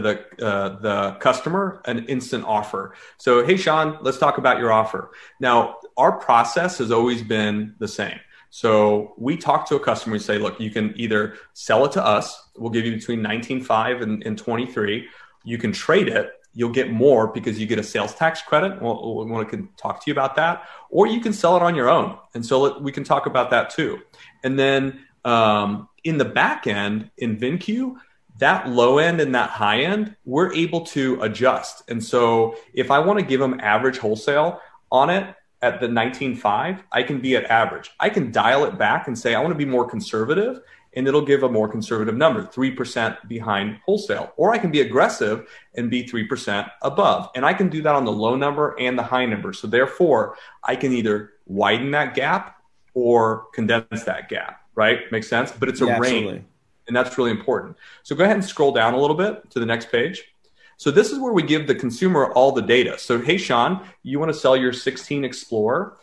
[SPEAKER 5] the customer an instant offer. So, hey, Sean, let's talk about your offer. Now, our process has always been the same. So we talk to a customer, we say, look, you can either sell it to us. We'll give you between 19.5 and 23. You can trade it. You'll get more because you get a sales tax credit. We can talk to you about that. Or you can sell it on your own. And so we can talk about that too. And then in the back end, in VinCue, that low end and that high end, we're able to adjust. And so if I want to give them average wholesale on it at the 19.5, I can be at average. I can dial it back and say, I want to be more conservative, and it'll give a more conservative number, 3% behind wholesale. Or I can be aggressive and be 3% above. And I can do that on the low number and the high number. So therefore, I can either widen that gap or condense that gap, right? Makes sense? But it's a range. Absolutely. And that's really important. So go ahead and scroll down a little bit to the next page. So this is where we give the consumer all the data. So, hey, Sean, you want to sell your 16 Explorer.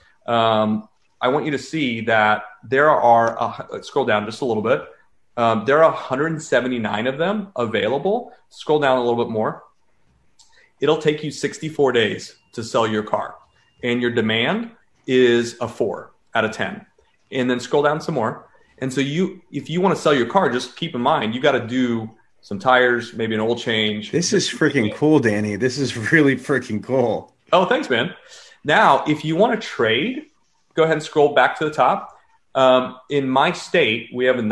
[SPEAKER 5] I want you to see that there are, let's scroll down just a little bit. There are 179 of them available. Scroll down a little bit more. It'll take you 64 days to sell your car. And your demand is a 4 out of 10. And then scroll down some more. And so if you want to sell your car, just keep in mind, you got to do some tires, maybe an oil change.
[SPEAKER 3] This is freaking cool, Danny. This is really freaking cool.
[SPEAKER 5] Oh, thanks, man. Now, if you want to trade, go ahead and scroll back to the top. In my state, we have a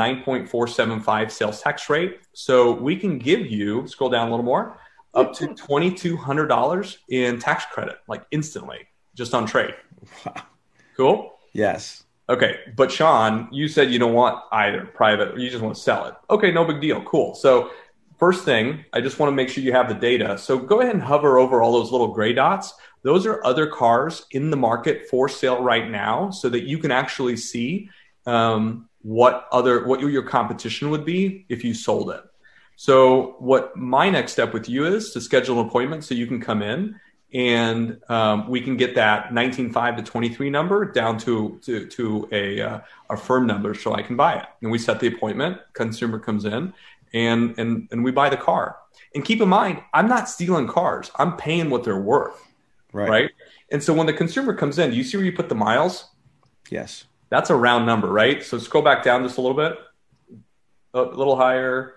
[SPEAKER 5] 9.475 sales tax rate. So we can give you, scroll down a little more, up to $2,200 in tax credit, like instantly, just on trade.
[SPEAKER 3] Wow.
[SPEAKER 5] Cool?
[SPEAKER 3] Yes.
[SPEAKER 5] Okay, but Sean, you said you don't want either private, or you just want to sell it. Okay, no big deal. Cool. So first thing, I just want to make sure you have the data. So go ahead and hover over all those little gray dots. Those are other cars in the market for sale right now, so that you can actually see what your competition would be if you sold it. So what my next step with you is to schedule an appointment so you can come in. And we can get that 19.5 to 23 number down to a firm number so I can buy it. And we set the appointment, consumer comes in, and we buy the car. And keep in mind, I'm not stealing cars. I'm paying what they're worth, right? And so when the consumer comes in, do you see where you put the miles?
[SPEAKER 3] Yes.
[SPEAKER 5] That's a round number, right? So scroll back down just a little bit. A little higher.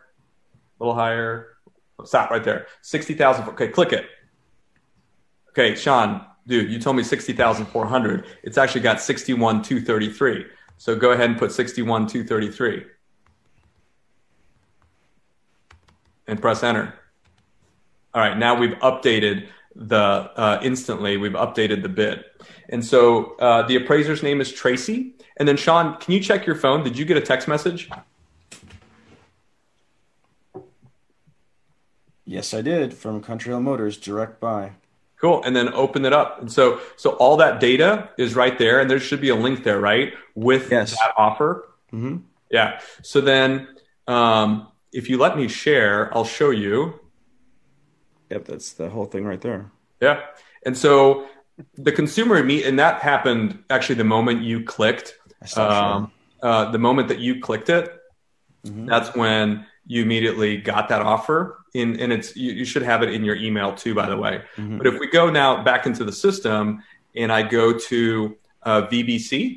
[SPEAKER 5] Stop right there. 60,000. Okay, click it. Okay, Sean, dude, you told me 60,400. It's actually got 61,233. So go ahead and put 61,233 and press enter. All right, now we've updated instantly. We've updated the bid, and so the appraiser's name is Tracy. And then Sean, can you check your phone? Did you get a text message?
[SPEAKER 3] Yes, I did, from Country Hill Motors, direct buy.
[SPEAKER 5] Cool. And then open it up. And so all that data is right there. And there should be a link there, right? With that offer.
[SPEAKER 3] Mm-hmm.
[SPEAKER 5] Yeah. So then if you let me share, I'll show you.
[SPEAKER 3] Yep. That's the whole thing right there.
[SPEAKER 5] Yeah. And so the consumer and that happened actually the moment you clicked. The moment that you clicked it, that's when you immediately got that offer. And it's you should have it in your email too, by the way. Mm-hmm. But if we go now back into the system and I go to VBC,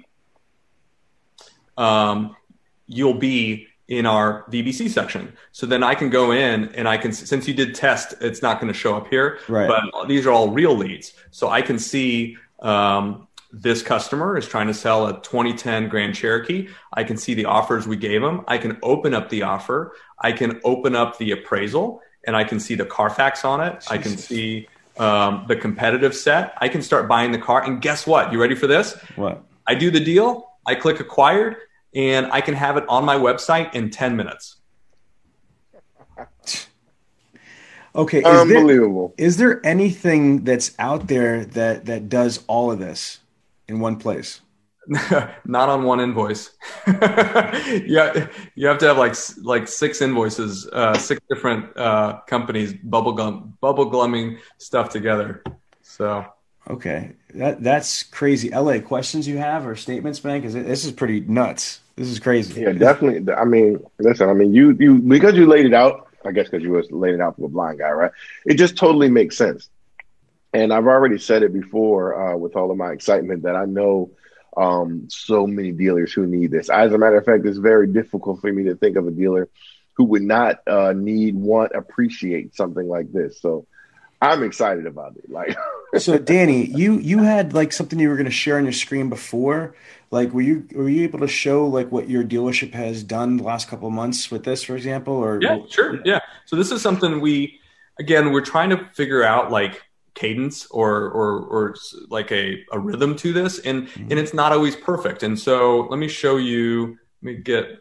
[SPEAKER 5] you'll be in our VBC section. So then I can go in and I can, since you did test, it's not going to show up here,
[SPEAKER 3] right.
[SPEAKER 5] But these are all real leads. So I can see this customer is trying to sell a 2010 Grand Cherokee. I can see the offers we gave them. I can open up the offer. I can open up the appraisal and I can see the Carfax on it. Jesus. I can see the competitive set. I can start buying the car. And guess what? You ready for this?
[SPEAKER 3] What?
[SPEAKER 5] I do the deal. I click acquired and I can have it on my website in 10 minutes.
[SPEAKER 3] Okay.
[SPEAKER 4] Unbelievable.
[SPEAKER 3] Is there anything that's out there that does all of this in one place?
[SPEAKER 5] Not on one invoice. Yeah, you have to have like 6 invoices, 6 different companies bubble gumming stuff together. So
[SPEAKER 3] okay, that's crazy. LA, questions you have or statements, man? Because this is pretty nuts. This is crazy.
[SPEAKER 4] Yeah, definitely. I mean, listen. I mean, you because you laid it out. I guess because you was laid it out for a blind guy, right? It just totally makes sense. And I've already said it before with all of my excitement that I know so many dealers who need this. As a matter of fact, it's very difficult for me to think of a dealer who would not appreciate something like this. So I'm excited about it. Like,
[SPEAKER 3] so Danny, you had like something you were going to share on your screen before. Like, were you able to show like what your dealership has done the last couple of months with this, for example? Or
[SPEAKER 5] yeah, sure, yeah. So this is something we're trying to figure out like cadence or like a rhythm to this, and it's not always perfect. And so let me show you. Let me get.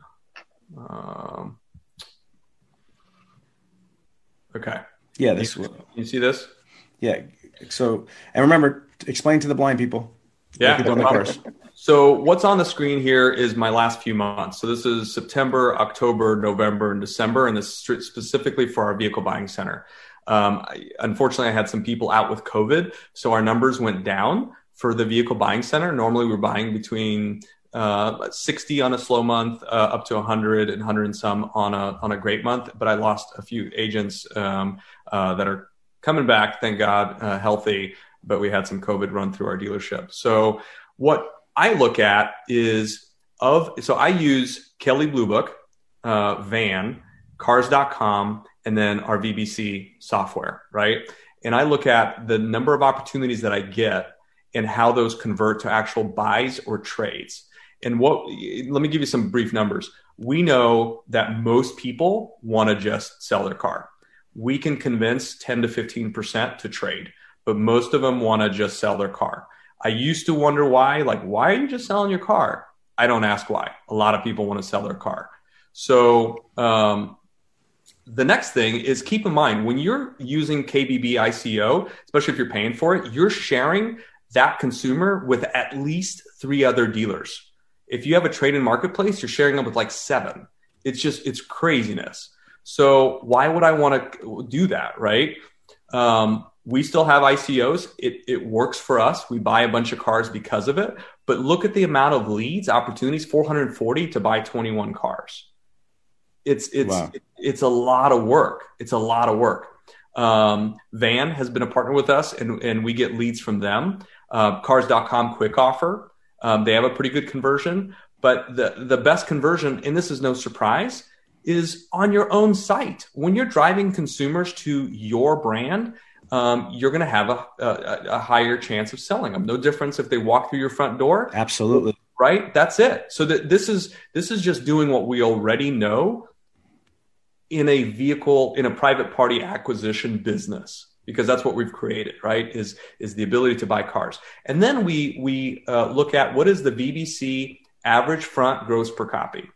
[SPEAKER 5] Okay.
[SPEAKER 3] Yeah,
[SPEAKER 5] you see this?
[SPEAKER 3] Yeah. So, and remember, explain to the blind people.
[SPEAKER 5] Yeah.
[SPEAKER 3] People in the cars.
[SPEAKER 5] So what's on the screen here is my last few months. So this is September, October, November, and December, and this is specifically for our vehicle buying center. Unfortunately, I had some people out with COVID, so our numbers went down for the vehicle buying center. Normally, we're buying between 60 on a slow month, up to 100 and 100 and some on a great month. But I lost a few agents that are coming back, thank God, healthy. But we had some COVID run through our dealership. So what I look at is so I use Kelley Blue Book, Van, Cars.com, and then our VBC software, right? And I look at the number of opportunities that I get and how those convert to actual buys or trades. And let me give you some brief numbers. We know that most people want to just sell their car. We can convince 10 to 15% to trade, but most of them want to just sell their car. I used to wonder why are you just selling your car? I don't ask why. A lot of people want to sell their car. So, the next thing is keep in mind when you're using KBB ICO, especially if you're paying for it, you're sharing that consumer with at least 3 other dealers. If you have a trade-in marketplace, you're sharing them with like 7. It's craziness. So why would I want to do that, right? We still have ICOs. It works for us. We buy a bunch of cars because of it. But look at the amount of leads, opportunities, 440 to buy 21 cars. Wow. It's a lot of work. It's a lot of work. Van has been a partner with us, and we get leads from them. Cars.com quick offer. They have a pretty good conversion, but the best conversion, and this is no surprise, is on your own site. When you're driving consumers to your brand, you're going to have a higher chance of selling them. No difference if they walk through your front door.
[SPEAKER 3] Absolutely.
[SPEAKER 5] Right? That's it. So this is just doing what we already know in a private party acquisition business, because that's what we've created, right? Is the ability to buy cars. And then we look at what is the VBC average front gross per copy.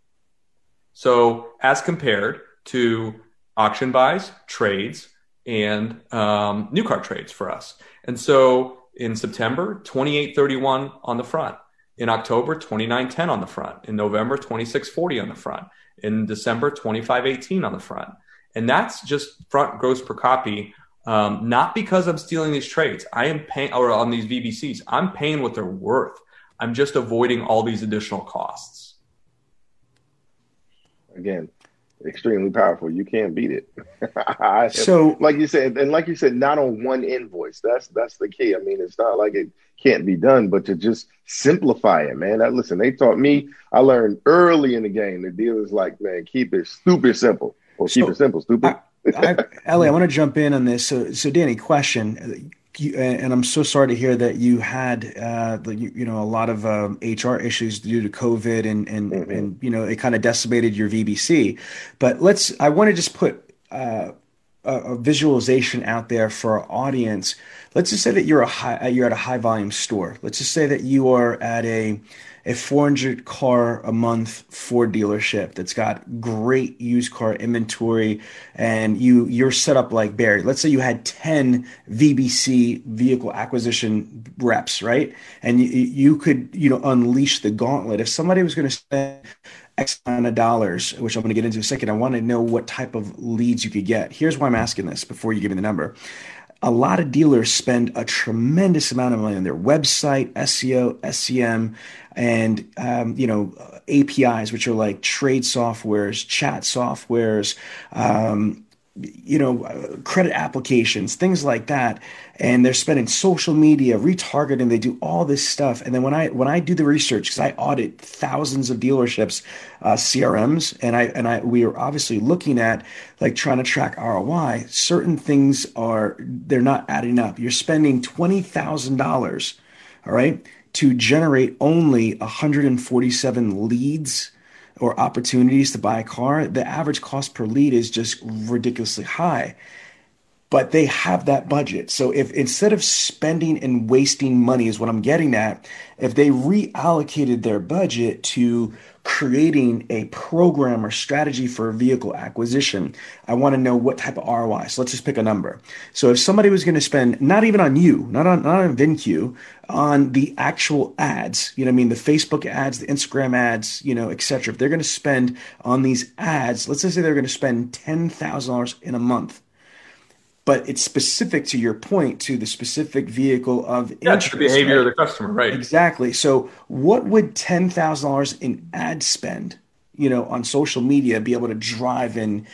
[SPEAKER 5] So as compared to auction buys, trades, and new car trades for us. And so in September, 2831 on the front. In October, 2910 on the front. In November, 2640 on the front. In December, 2518 on the front. And that's just front gross per copy. Not because I'm stealing these trades. I am paying, or on these VBCs, I'm paying what they're worth. I'm just avoiding all these additional costs.
[SPEAKER 4] Again, extremely powerful. You can't beat it.
[SPEAKER 3] So,
[SPEAKER 4] like you said, not on one invoice. That's the key. I mean, it's not like it can't be done, but to just simplify it, man. Listen, they taught me. I learned early in the game. The deal is like, man, keep it stupid simple, or keep it simple, stupid.
[SPEAKER 3] Ellie, I want to jump in on this. So Danny, question. And I'm so sorry to hear that you had, a lot of HR issues due to COVID, and it kind of decimated your VBC. But I want to just put a visualization out there for our audience. Let's just say that you're at a high volume store. Let's just say that you are at a 400 car a month Ford dealership that's got great used car inventory, and you're set up like Barry. Let's say you had 10 VBC, vehicle acquisition reps, right? And you could, unleash the gauntlet. If somebody was going to spend X amount of dollars, which I'm going to get into in a second, I want to know what type of leads you could get. Here's why I'm asking this before you give me the number. A lot of dealers spend a tremendous amount of money on their website, SEO, SEM, and APIs, which are like trade softwares, chat softwares, credit applications, things like that. And they're spending social media, retargeting. They do all this stuff. And then when I do the research, because I audit thousands of dealerships, CRMs, and we are obviously looking at like trying to track ROI. Certain things they're not adding up. You're spending $20,000, all right, to generate only 147 leads or opportunities to buy a car. The average cost per lead is just ridiculously high. But they have that budget. So if instead of spending and wasting money is what I'm getting at, if they reallocated their budget to creating a program or strategy for vehicle acquisition, I want to know what type of ROI. So let's just pick a number. So if somebody was going to spend, not even on you, not on VinCue, on the actual ads, the Facebook ads, the Instagram ads, et cetera. If they're going to spend on these ads, let's just say they're going to spend $10,000 in a month. But it's specific to your point, to the specific vehicle of interest.
[SPEAKER 5] The behavior of the customer, right?
[SPEAKER 3] Exactly. So what would $10,000 in ad spend, on social media be able to drive in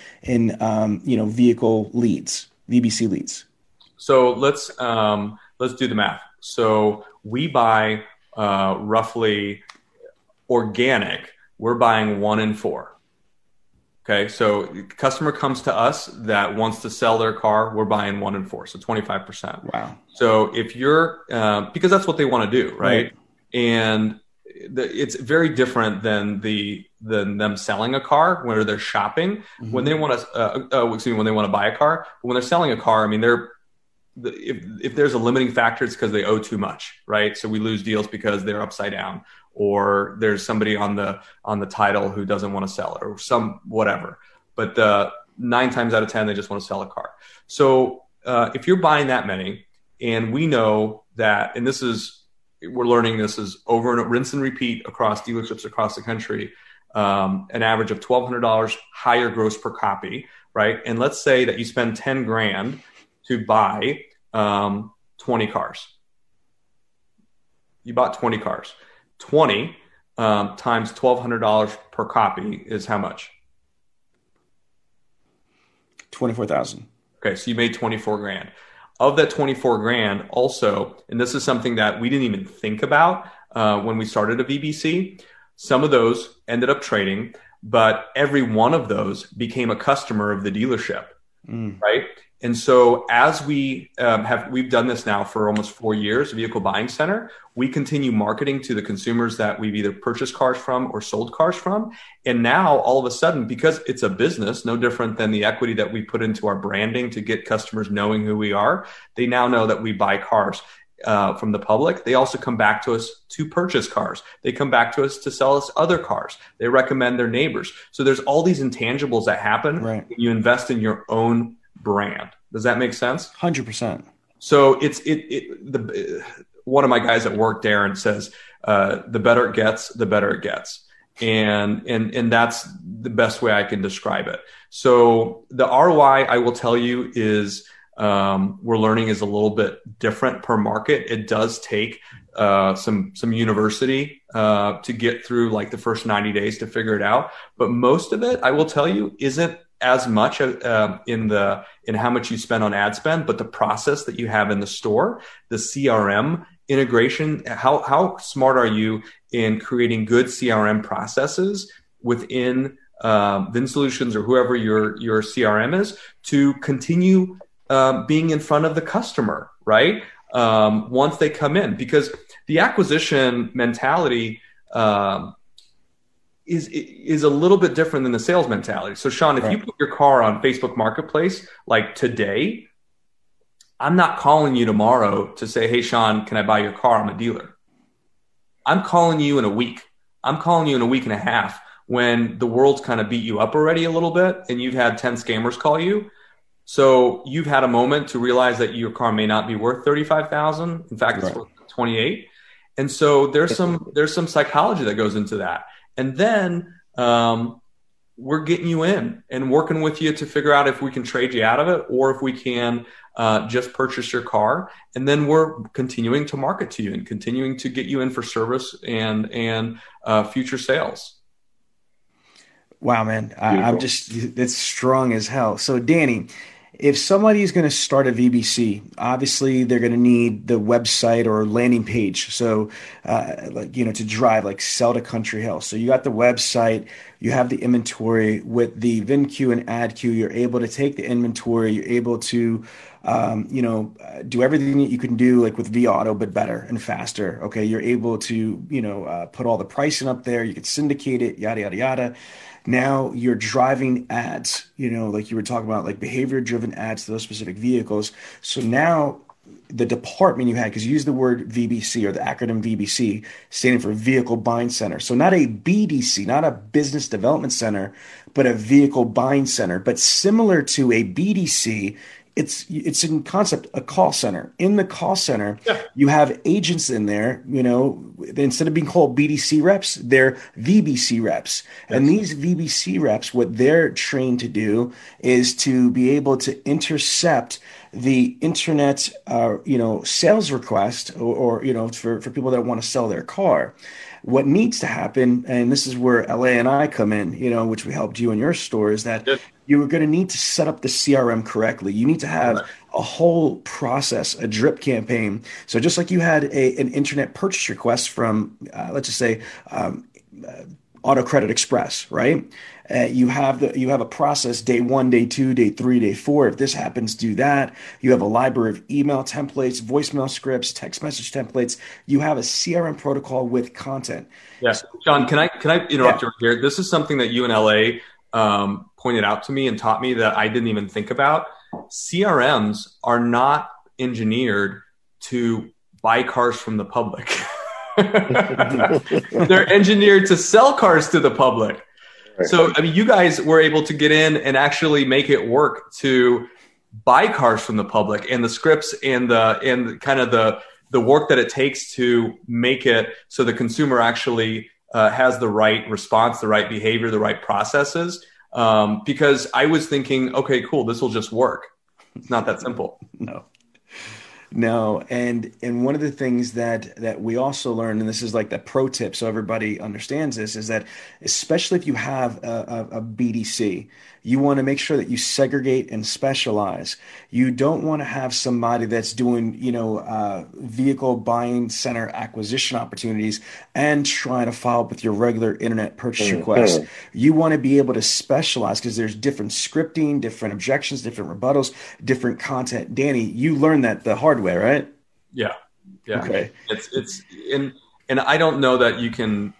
[SPEAKER 3] vehicle leads, VBC leads?
[SPEAKER 5] So let's do the math. So we buy roughly organic. We're buying 1 in 4. Okay, so customer comes to us that wants to sell their car, we're buying 1 in 4, so 25%.
[SPEAKER 3] Wow.
[SPEAKER 5] So if you're, because that's what they want to do, right? And it's very different than them selling a car where they're shopping. Mm-hmm. When they want to, when they want to buy a car, but when they're selling a car, if there's a limiting factor, it's because they owe too much, right? So we lose deals because they're upside down, or there's somebody on the title who doesn't want to sell it, or some whatever. But 9 times out of 10, they just want to sell a car. So if you're buying that many, and we know that, and we're learning this is over and rinse and repeat across dealerships across the country, an average of $1,200 higher gross per copy, right? And let's say that you spend $10,000 to buy 20 cars. You bought 20 cars. 20 times $1,200 per copy is how much?
[SPEAKER 3] $24,000.
[SPEAKER 5] Okay, so you made $24,000. Of that $24,000, also, and this is something that we didn't even think about when we started a VBC. Some of those ended up trading, but every one of those became a customer of the dealership, right? And so as we've done this now for almost 4 years, Vehicle Buying Center, we continue marketing to the consumers that we've either purchased cars from or sold cars from. And now all of a sudden, because it's a business, no different than the equity that we put into our branding to get customers knowing who we are, they now know that we buy cars from the public. They also come back to us to purchase cars. They come back to us to sell us other cars. They recommend their neighbors. So there's all these intangibles that happen when you invest in your own brand. Does that make sense?
[SPEAKER 3] 100%.
[SPEAKER 5] So one of my guys at work, Darren, says, the better it gets, the better it gets. And that's the best way I can describe it. So the ROI, I will tell you, is we're learning is a little bit different per market. It does take some university to get through like the first 90 days to figure it out. But most of it, I will tell you, isn't as much in how much you spend on ad spend, but the process that you have in the store, the CRM integration. How smart are you in creating good CRM processes within VinSolutions or whoever your CRM is to continue being in front of the customer, right? Once they come in, because the acquisition mentality, is a little bit different than the sales mentality. So Sean, if you put your car on Facebook Marketplace, like today, I'm not calling you tomorrow to say, hey, Sean, can I buy your car? I'm a dealer. I'm calling you in a week. I'm calling you in a week and a half when the world's kind of beat you up already a little bit and you've had 10 scammers call you. So you've had a moment to realize that your car may not be worth $35,000. In fact, it's worth $28,000. And so there's some psychology that goes into that. And then we're getting you in and working with you to figure out if we can trade you out of it or if we can just purchase your car. And then we're continuing to market to you and continuing to get you in for service and future sales.
[SPEAKER 3] Wow, man. It's strong as hell. So Danny, if somebody's going to start a VBC, obviously they're going to need the website or landing page. So, to drive, like sell to Country Hill. So you got the website, you have the inventory with the VinCue and AdQ. You're able to take the inventory. You're able to, do everything that you can do like with vAuto, but better and faster. Okay. You're able to, put all the pricing up there. You can syndicate it, yada, yada, yada. Now you're driving ads, like you were talking about, like behavior-driven ads to those specific vehicles. So now the department you had, because you use the word VBC or the acronym VBC, standing for Vehicle Buying Center. So not a BDC, not a business development center, but a vehicle buying center. But similar to a BDC, it's in concept a call center. In the call center, you have agents in there, instead of being called BDC reps, they're VBC reps. Yes. And these VBC reps, what they're trained to do is to be able to intercept the internet, sales request or for people that want to sell their car. What needs to happen, and this is where LA and I come in, which we helped you in your store, is that you are going to need to set up the CRM correctly. You need to have a whole process, a drip campaign. So just like you had an internet purchase request from, let's just say, Auto Credit Express, right? You have a process, day 1, day 2, day 3, day 4. If this happens, do that. You have a library of email templates, voicemail scripts, text message templates. You have a CRM protocol with content.
[SPEAKER 5] Yes, John, can I interrupt you here? This is something that you in LA pointed out to me and taught me that I didn't even think about. CRMs are not engineered to buy cars from the public. They're engineered to sell cars to the public. So, you guys were able to get in and actually make it work to buy cars from the public, and the scripts and the work that it takes to make it so the consumer actually has the right response, the right behavior, the right processes. Because I was thinking, okay, cool, this will just work. It's not that simple.
[SPEAKER 3] No. And one of the things that we also learned, and this is like the pro tip so everybody understands this, is that especially if you have a BDC, you want to make sure that you segregate and specialize. You don't want to have somebody that's doing, vehicle buying center acquisition opportunities and trying to follow up with your regular internet purchase requests. You want to be able to specialize because there's different scripting, different objections, different rebuttals, different content. Danny, you learned that the hard way, right?
[SPEAKER 5] Yeah.
[SPEAKER 3] Okay.
[SPEAKER 5] It's and I don't know that you can.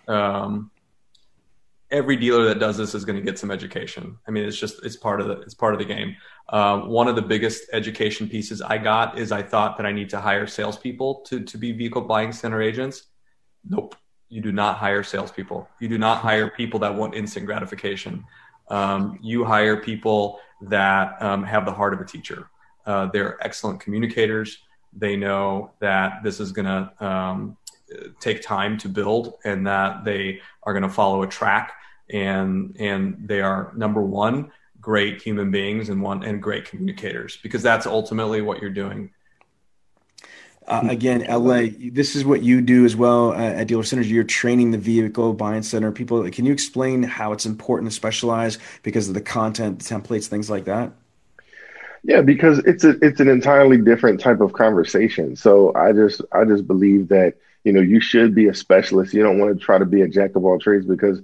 [SPEAKER 5] Every dealer that does this is going to get some education. I mean, it's part of the game. One of the biggest education pieces I got is I thought that I need to hire salespeople to be vehicle buying center agents. Nope. You do not hire salespeople. You do not hire people that want instant gratification. You hire people that have the heart of a teacher. They're excellent communicators. They know that this is going to take time to build and that they are going to follow a track. And they are, number one, great human beings and great communicators, because that's ultimately what you're doing.
[SPEAKER 3] Again, LA, this is what you do as well at Dealer Centers. You're training the vehicle buying center people. Can you explain how it's important to specialize because of the content, the templates, things like that?
[SPEAKER 4] Yeah, because it's an entirely different type of conversation. So I just believe that, you should be a specialist. You don't want to try to be a jack of all trades because,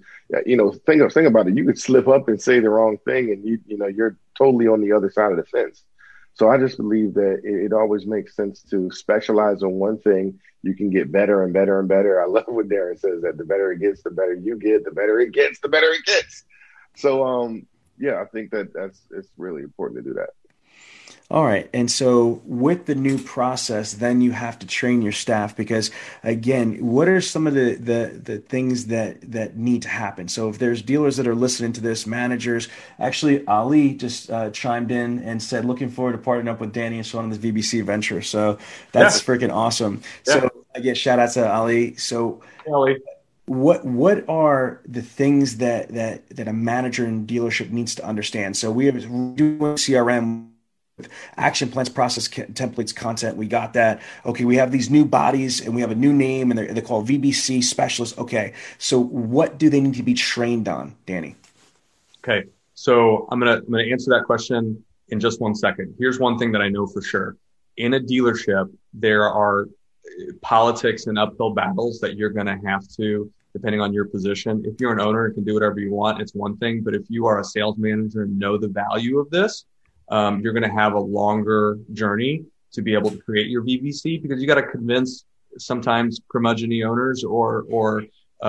[SPEAKER 4] think about it. You could slip up and say the wrong thing and you're totally on the other side of the fence. So I just believe that it always makes sense to specialize on one thing. You can get better and better and better. I love what Darren says, that the better it gets, the better you get, the better it gets, the better it gets. So, yeah, I think it's really important to do that.
[SPEAKER 3] All right. And so with the new process, then you have to train your staff because, again, what are some of the things that need to happen? So if there's dealers that are listening to this, managers, actually, Ali just chimed in and said, looking forward to partnering up with Danny and Sean on this VBC venture. So that's freaking awesome. Yeah. So again, shout out to Ali. So
[SPEAKER 5] Ali.
[SPEAKER 3] What are the things that a manager in dealership needs to understand? So we have doing CRM, action plans, process templates, content. We got that. Okay, we have these new bodies and we have a new name and they're called VBC specialists. Okay, so what do they need to be trained on, Danny?
[SPEAKER 5] Okay, so I'm gonna answer that question in just 1 second. Here's one thing that I know for sure. In a dealership, there are politics and uphill battles that you're going to have to, depending on your position. If you're an owner and can do whatever you want, it's one thing. But if you are a sales manager and know the value of this, you're going to have a longer journey to be able to create your VBC, because you got to convince sometimes curmudgeon-y owners or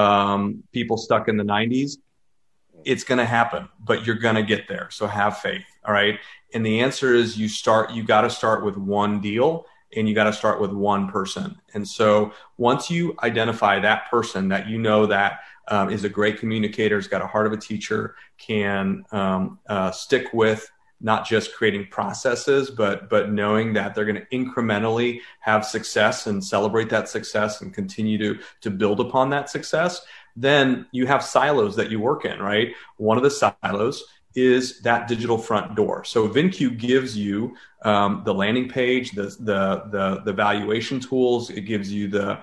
[SPEAKER 5] people stuck in the 90s. It's going to happen, but you're going to get there. So have faith. All right. And the answer is you got to start with one deal and you got to start with one person. And so once you identify that person that you know that is a great communicator, has got a heart of a teacher, can stick with not just creating processes, but knowing that they're going to incrementally have success and celebrate that success and continue to build upon that success, then you have silos that you work in, right? One of the silos is that digital front door. So VinCue gives you the landing page, the valuation tools. It gives you the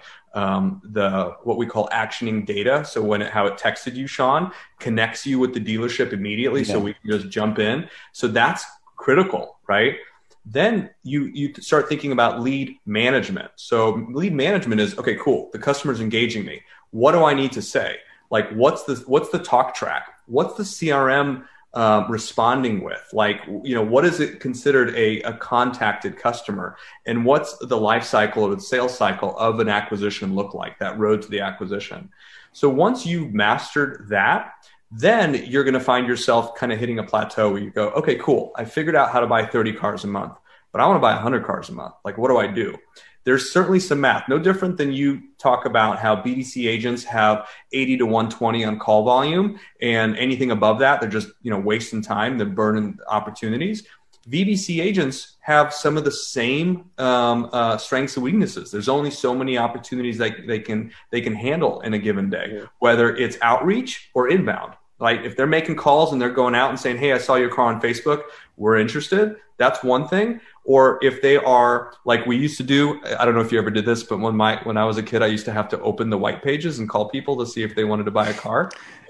[SPEAKER 5] what we call actioning data. So how it texted you, Sean, connects you with the dealership immediately. Yeah. So we can just jump in. So that's critical, right? Then you start thinking about lead management. So lead management is, okay, cool. The customer's engaging me. What do I need to say? Like, what's the talk track? What's the CRM responding with? Like, what is it considered a contacted customer, and what's the life cycle or the sales cycle of an acquisition look like, that road to the acquisition? So once you've mastered that, then you're going to find yourself kind of hitting a plateau where you go, okay, cool. I figured out how to buy 30 cars a month, but I want to buy 100 cars a month. Like, what do I do? There's certainly some math, no different than you talk about how BDC agents have 80 to 120 on call volume, and anything above that, they're just, wasting time, they're burning opportunities. VBC agents have some of the same strengths and weaknesses. There's only so many opportunities that they can handle in a given day, whether it's outreach or inbound. Like, if they're making calls and they're going out and saying, hey, I saw your car on Facebook, we're interested, that's one thing. Or if they are, like we used to do, I don't know if you ever did this, but when I was a kid, I used to have to open the white pages and call people to see if they wanted to buy a car.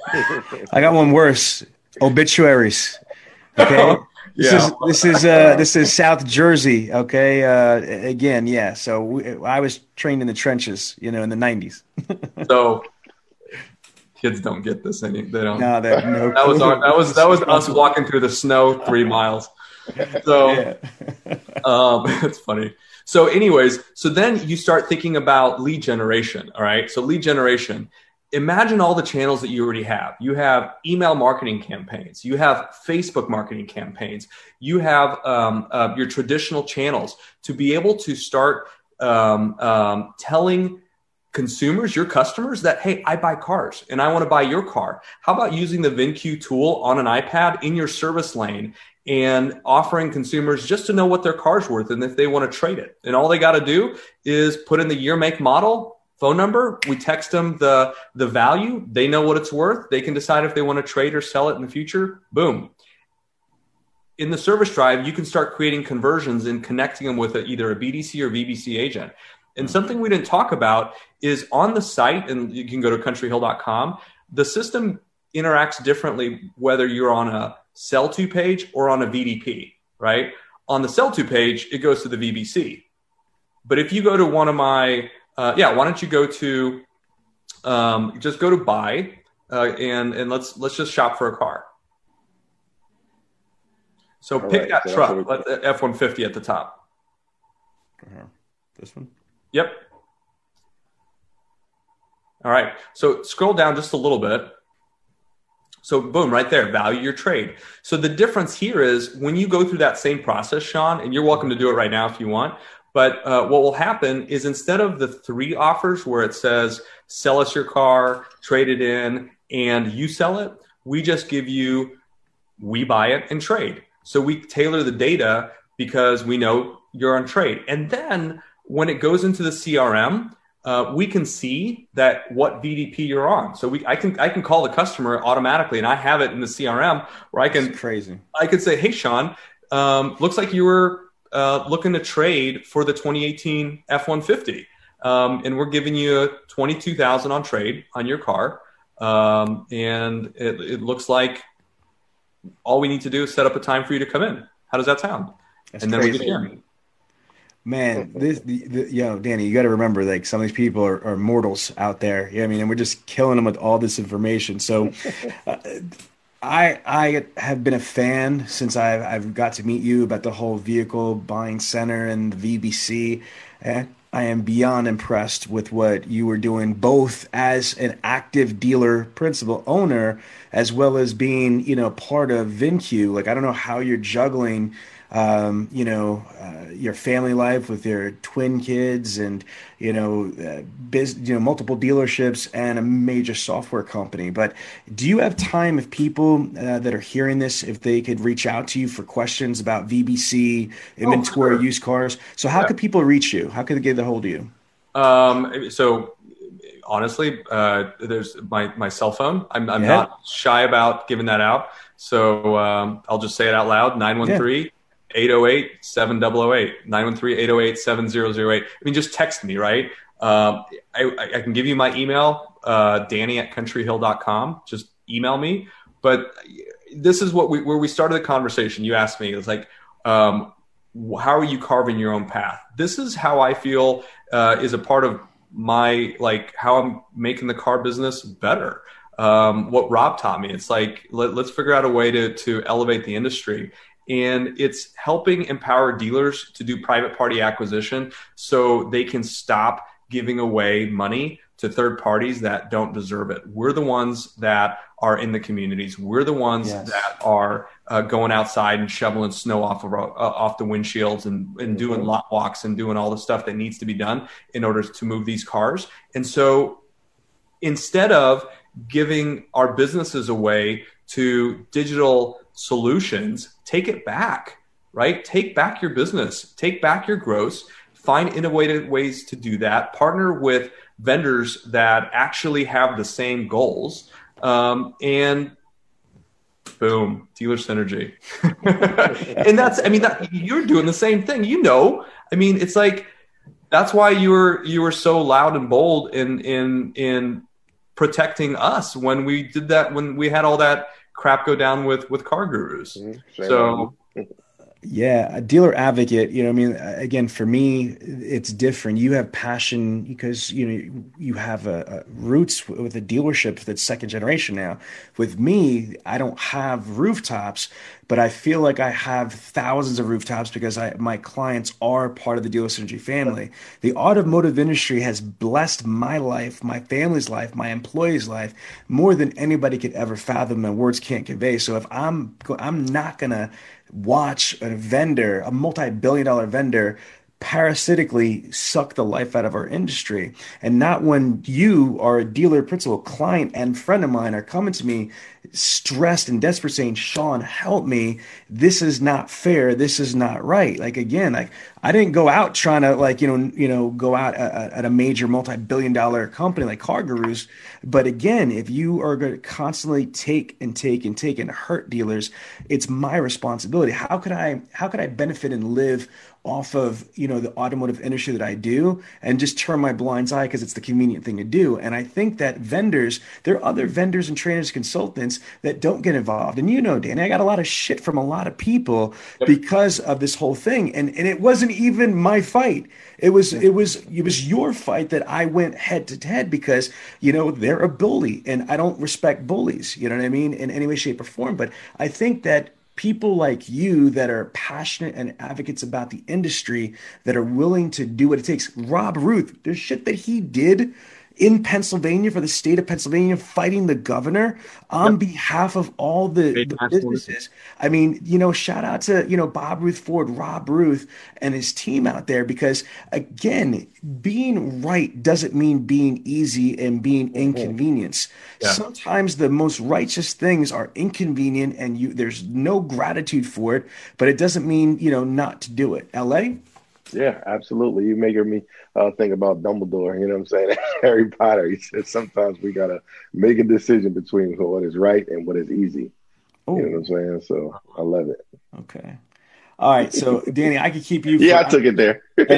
[SPEAKER 3] I got one worse: obituaries. Okay, this is South Jersey. Okay, again, yeah. So I was trained in the trenches, in the 90s.
[SPEAKER 5] So kids don't get this. They don't.
[SPEAKER 3] No,
[SPEAKER 5] that was us walking through the snow 3 miles. So it's funny. So anyways, so then you start thinking about lead generation. All right. So lead generation, imagine all the channels that you already have. You have email marketing campaigns. You have Facebook marketing campaigns. You have your traditional channels to be able to start telling consumers, your customers, that, hey, I buy cars and I want to buy your car. How about using the VinCue tool on an iPad in your service lane and offering consumers just to know what their car's worth and if they want to trade it? And all they got to do is put in the year, make, model, phone number. We text them the value. They know what it's worth. They can decide if they want to trade or sell it in the future. Boom. In the service drive, you can start creating conversions and connecting them with either a BDC or VBC agent. And something we didn't talk about is on the site, and you can go to countryhill.com, the system interacts differently whether you're on a sell to page or on a VDP, right? On the sell to page, it goes to the VBC. But if you go to one of my, why don't you go to, just go to buy and let's just shop for a car. So pick that truck, the F-150 at the top.
[SPEAKER 3] This one?
[SPEAKER 5] Yep. All right. So scroll down just a little bit. So boom, right there, value your trade. So the difference here is when you go through that same process, Sean, and you're welcome to do it right now if you want, but what will happen is instead of the 3 offers where it says sell us your car, trade it in, and you sell it, we just give you, we buy it and trade. So we tailor the data because we know you're on trade. And then when it goes into the CRM, we can see that what VDP you're on. So I can call the customer automatically, and I have it in the CRM where I can.
[SPEAKER 3] That's crazy.
[SPEAKER 5] I could say, hey, Sean, looks like you were looking to trade for the 2018 F-150, and we're giving you $22,000 on trade on your car, and it looks like all we need to do is set up a time for you to come in. How does that sound?
[SPEAKER 3] That's
[SPEAKER 5] and then
[SPEAKER 3] crazy.
[SPEAKER 5] we get here.
[SPEAKER 3] Man, Danny, you got to remember, like, some of these people are mortals out there. Yeah, I mean, and we're just killing them with all this information. So, I have been a fan since I've got to meet you about the whole vehicle buying center and the VBC. And I am beyond impressed with what you were doing, both as an active dealer principal owner, as well as being, part of VinCue. Like, I don't know how you're juggling your family life with your twin kids and, multiple dealerships and a major software company. But do you have time if people that are hearing this, if they could reach out to you for questions about VBC, inventory, used cars? So how could people reach you? How could they get a hold of you?
[SPEAKER 5] So honestly, there's my cell phone. I'm not shy about giving that out. So I'll just say it out loud, 913 808-7008, 913-808-7008. I mean, just text me, right? I can give you my email, danny@countryhill.com. Just email me. But this is where we started the conversation. You asked me, it was like, how are you carving your own path? This is how I feel is a part of my, like, how I'm making the car business better. What Rob taught me, it's like, let's figure out a way to elevate the industry. And it's helping empower dealers to do private party acquisition so they can stop giving away money to third parties that don't deserve it. We're the ones that are in the communities. We're the ones that are going outside and shoveling snow off the windshields and doing lot walks and doing all the stuff that needs to be done in order to move these cars. And so instead of giving our businesses away to digital solutions, take it back, right? Take back your business, take back your gross, find innovative ways to do that, partner with vendors that actually have the same goals, and boom, dealer synergy. And you're doing the same thing, it's like, that's why you were so loud and bold in protecting us when we did that, when we had all that crap go down with car gurus. So
[SPEAKER 3] yeah, a dealer advocate, again, for me, it's different. You have passion because, you have a roots with a dealership that's second generation now. With me, I don't have rooftops, but I feel like I have thousands of rooftops because my clients are part of the Dealer Synergy family. The automotive industry has blessed my life, my family's life, my employees' life more than anybody could ever fathom, and words can't convey. So if I'm not going to watch a vendor, a multi-billion-dollar vendor, parasitically suck the life out of our industry. And not when you are a dealer principal, client and friend of mine are coming to me stressed and desperate saying, Sean, help me. This is not fair. This is not right. Like, again, I didn't go out trying to go out at a major multi-billion-dollar company like Car Gurus. But again, if you are going to constantly take and hurt dealers, it's my responsibility. How could I benefit and live off of, the automotive industry that I do and just turn my blind eye because it's the convenient thing to do? And I think that there are other vendors and trainers, consultants that don't get involved. And Danny, I got a lot of shit from a lot of people because of this whole thing. And it wasn't even my fight. It was your fight that I went head to head because, they're a bully and I don't respect bullies, in any way, shape or form. But I think that people like you that are passionate and advocates about the industry that are willing to do what it takes. Rob Ruth, there's shit that he did in Pennsylvania for the state of Pennsylvania, fighting the governor on behalf of all the businesses. I mean, shout out to, Bob Ruth Ford, Rob Ruth, and his team out there, because again, being right doesn't mean being easy and being inconvenienced. Yeah. Sometimes the most righteous things are inconvenient and there's no gratitude for it, but it doesn't mean, not to do it. LA?
[SPEAKER 4] Yeah, absolutely. You're making me think about Dumbledore, you know what I'm saying? Harry Potter, he said sometimes we got to make a decision between what is right and what is easy.
[SPEAKER 3] Ooh.
[SPEAKER 4] You know what I'm saying? So I love it.
[SPEAKER 3] Okay. All right. So, Danny, I could keep you.
[SPEAKER 4] Yeah, I took it there.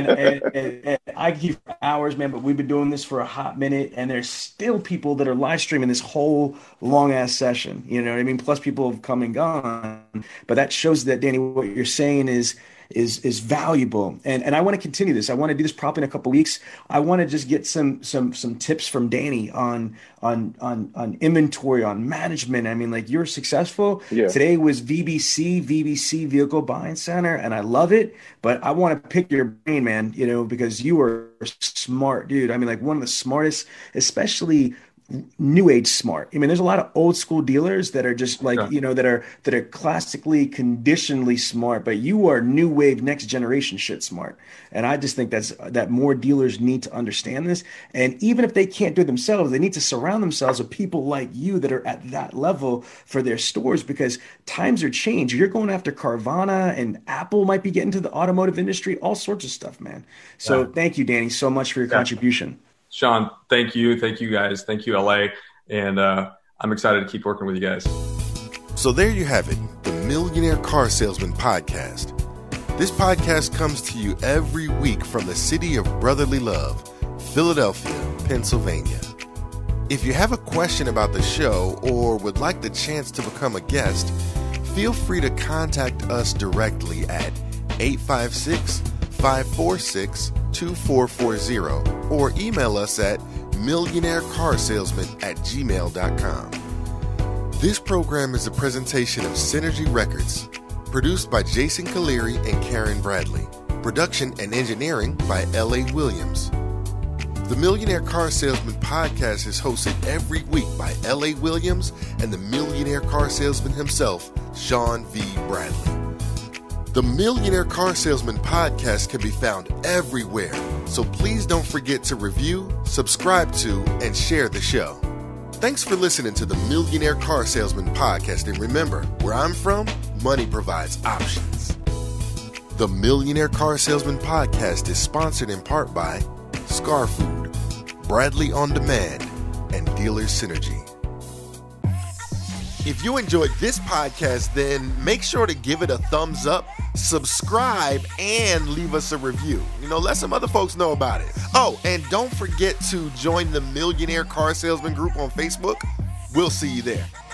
[SPEAKER 3] and I could keep you for hours, man, but we've been doing this for a hot minute, and there's still people that are live streaming this whole long-ass session. You know what I mean? Plus people have come and gone. But that shows that, Danny, what you're saying is valuable, and I want to continue this. I want to do this probably in a couple of weeks. I want to just get some tips from Danny on inventory, on management. I mean, like, you're successful. Yeah. Today was VBC Vehicle Buying Center, and I love it. But I want to pick your brain, man. Because you are a smart dude. I mean, like, one of the smartest, especially new age smart. I mean, there's a lot of old school dealers that are just like, that are classically conditionally smart, but you are new wave, next generation shit smart. And I just think that more dealers need to understand this. And even if they can't do it themselves, they need to surround themselves with people like you that are at that level for their stores, because times are changed. You're going after Carvana, and Apple might be getting to the automotive industry, all sorts of stuff, man. So Thank you, Danny, so much for your contribution.
[SPEAKER 5] Sean, thank you. Thank you, guys. Thank you, LA. And I'm excited to keep working with you guys.
[SPEAKER 1] So there you have it, the Millionaire Car Salesman Podcast. This podcast comes to you every week from the city of brotherly love, Philadelphia, Pennsylvania. If you have a question about the show or would like the chance to become a guest, feel free to contact us directly at 856-546-2440 or email us at millionairecarsalesman@gmail.com. This program is a presentation of Synergy Records, produced by Jason Caleri and Karen Bradley. Production and engineering by L.A. Williams. The Millionaire Car Salesman Podcast is hosted every week by L.A. Williams and the Millionaire Car Salesman himself, Sean V. Bradley. The Millionaire Car Salesman Podcast can be found everywhere, so please don't forget to review, subscribe to, and share the show. Thanks for listening to the Millionaire Car Salesman Podcast, and remember, where I'm from, money provides options. The Millionaire Car Salesman Podcast is sponsored in part by Scar Food, Bradley On Demand, and Dealer Synergy. If you enjoyed this podcast, then make sure to give it a thumbs up, subscribe, and leave us a review. Let some other folks know about it. Oh, and don't forget to join the Millionaire Car Salesman group on Facebook. We'll see you there.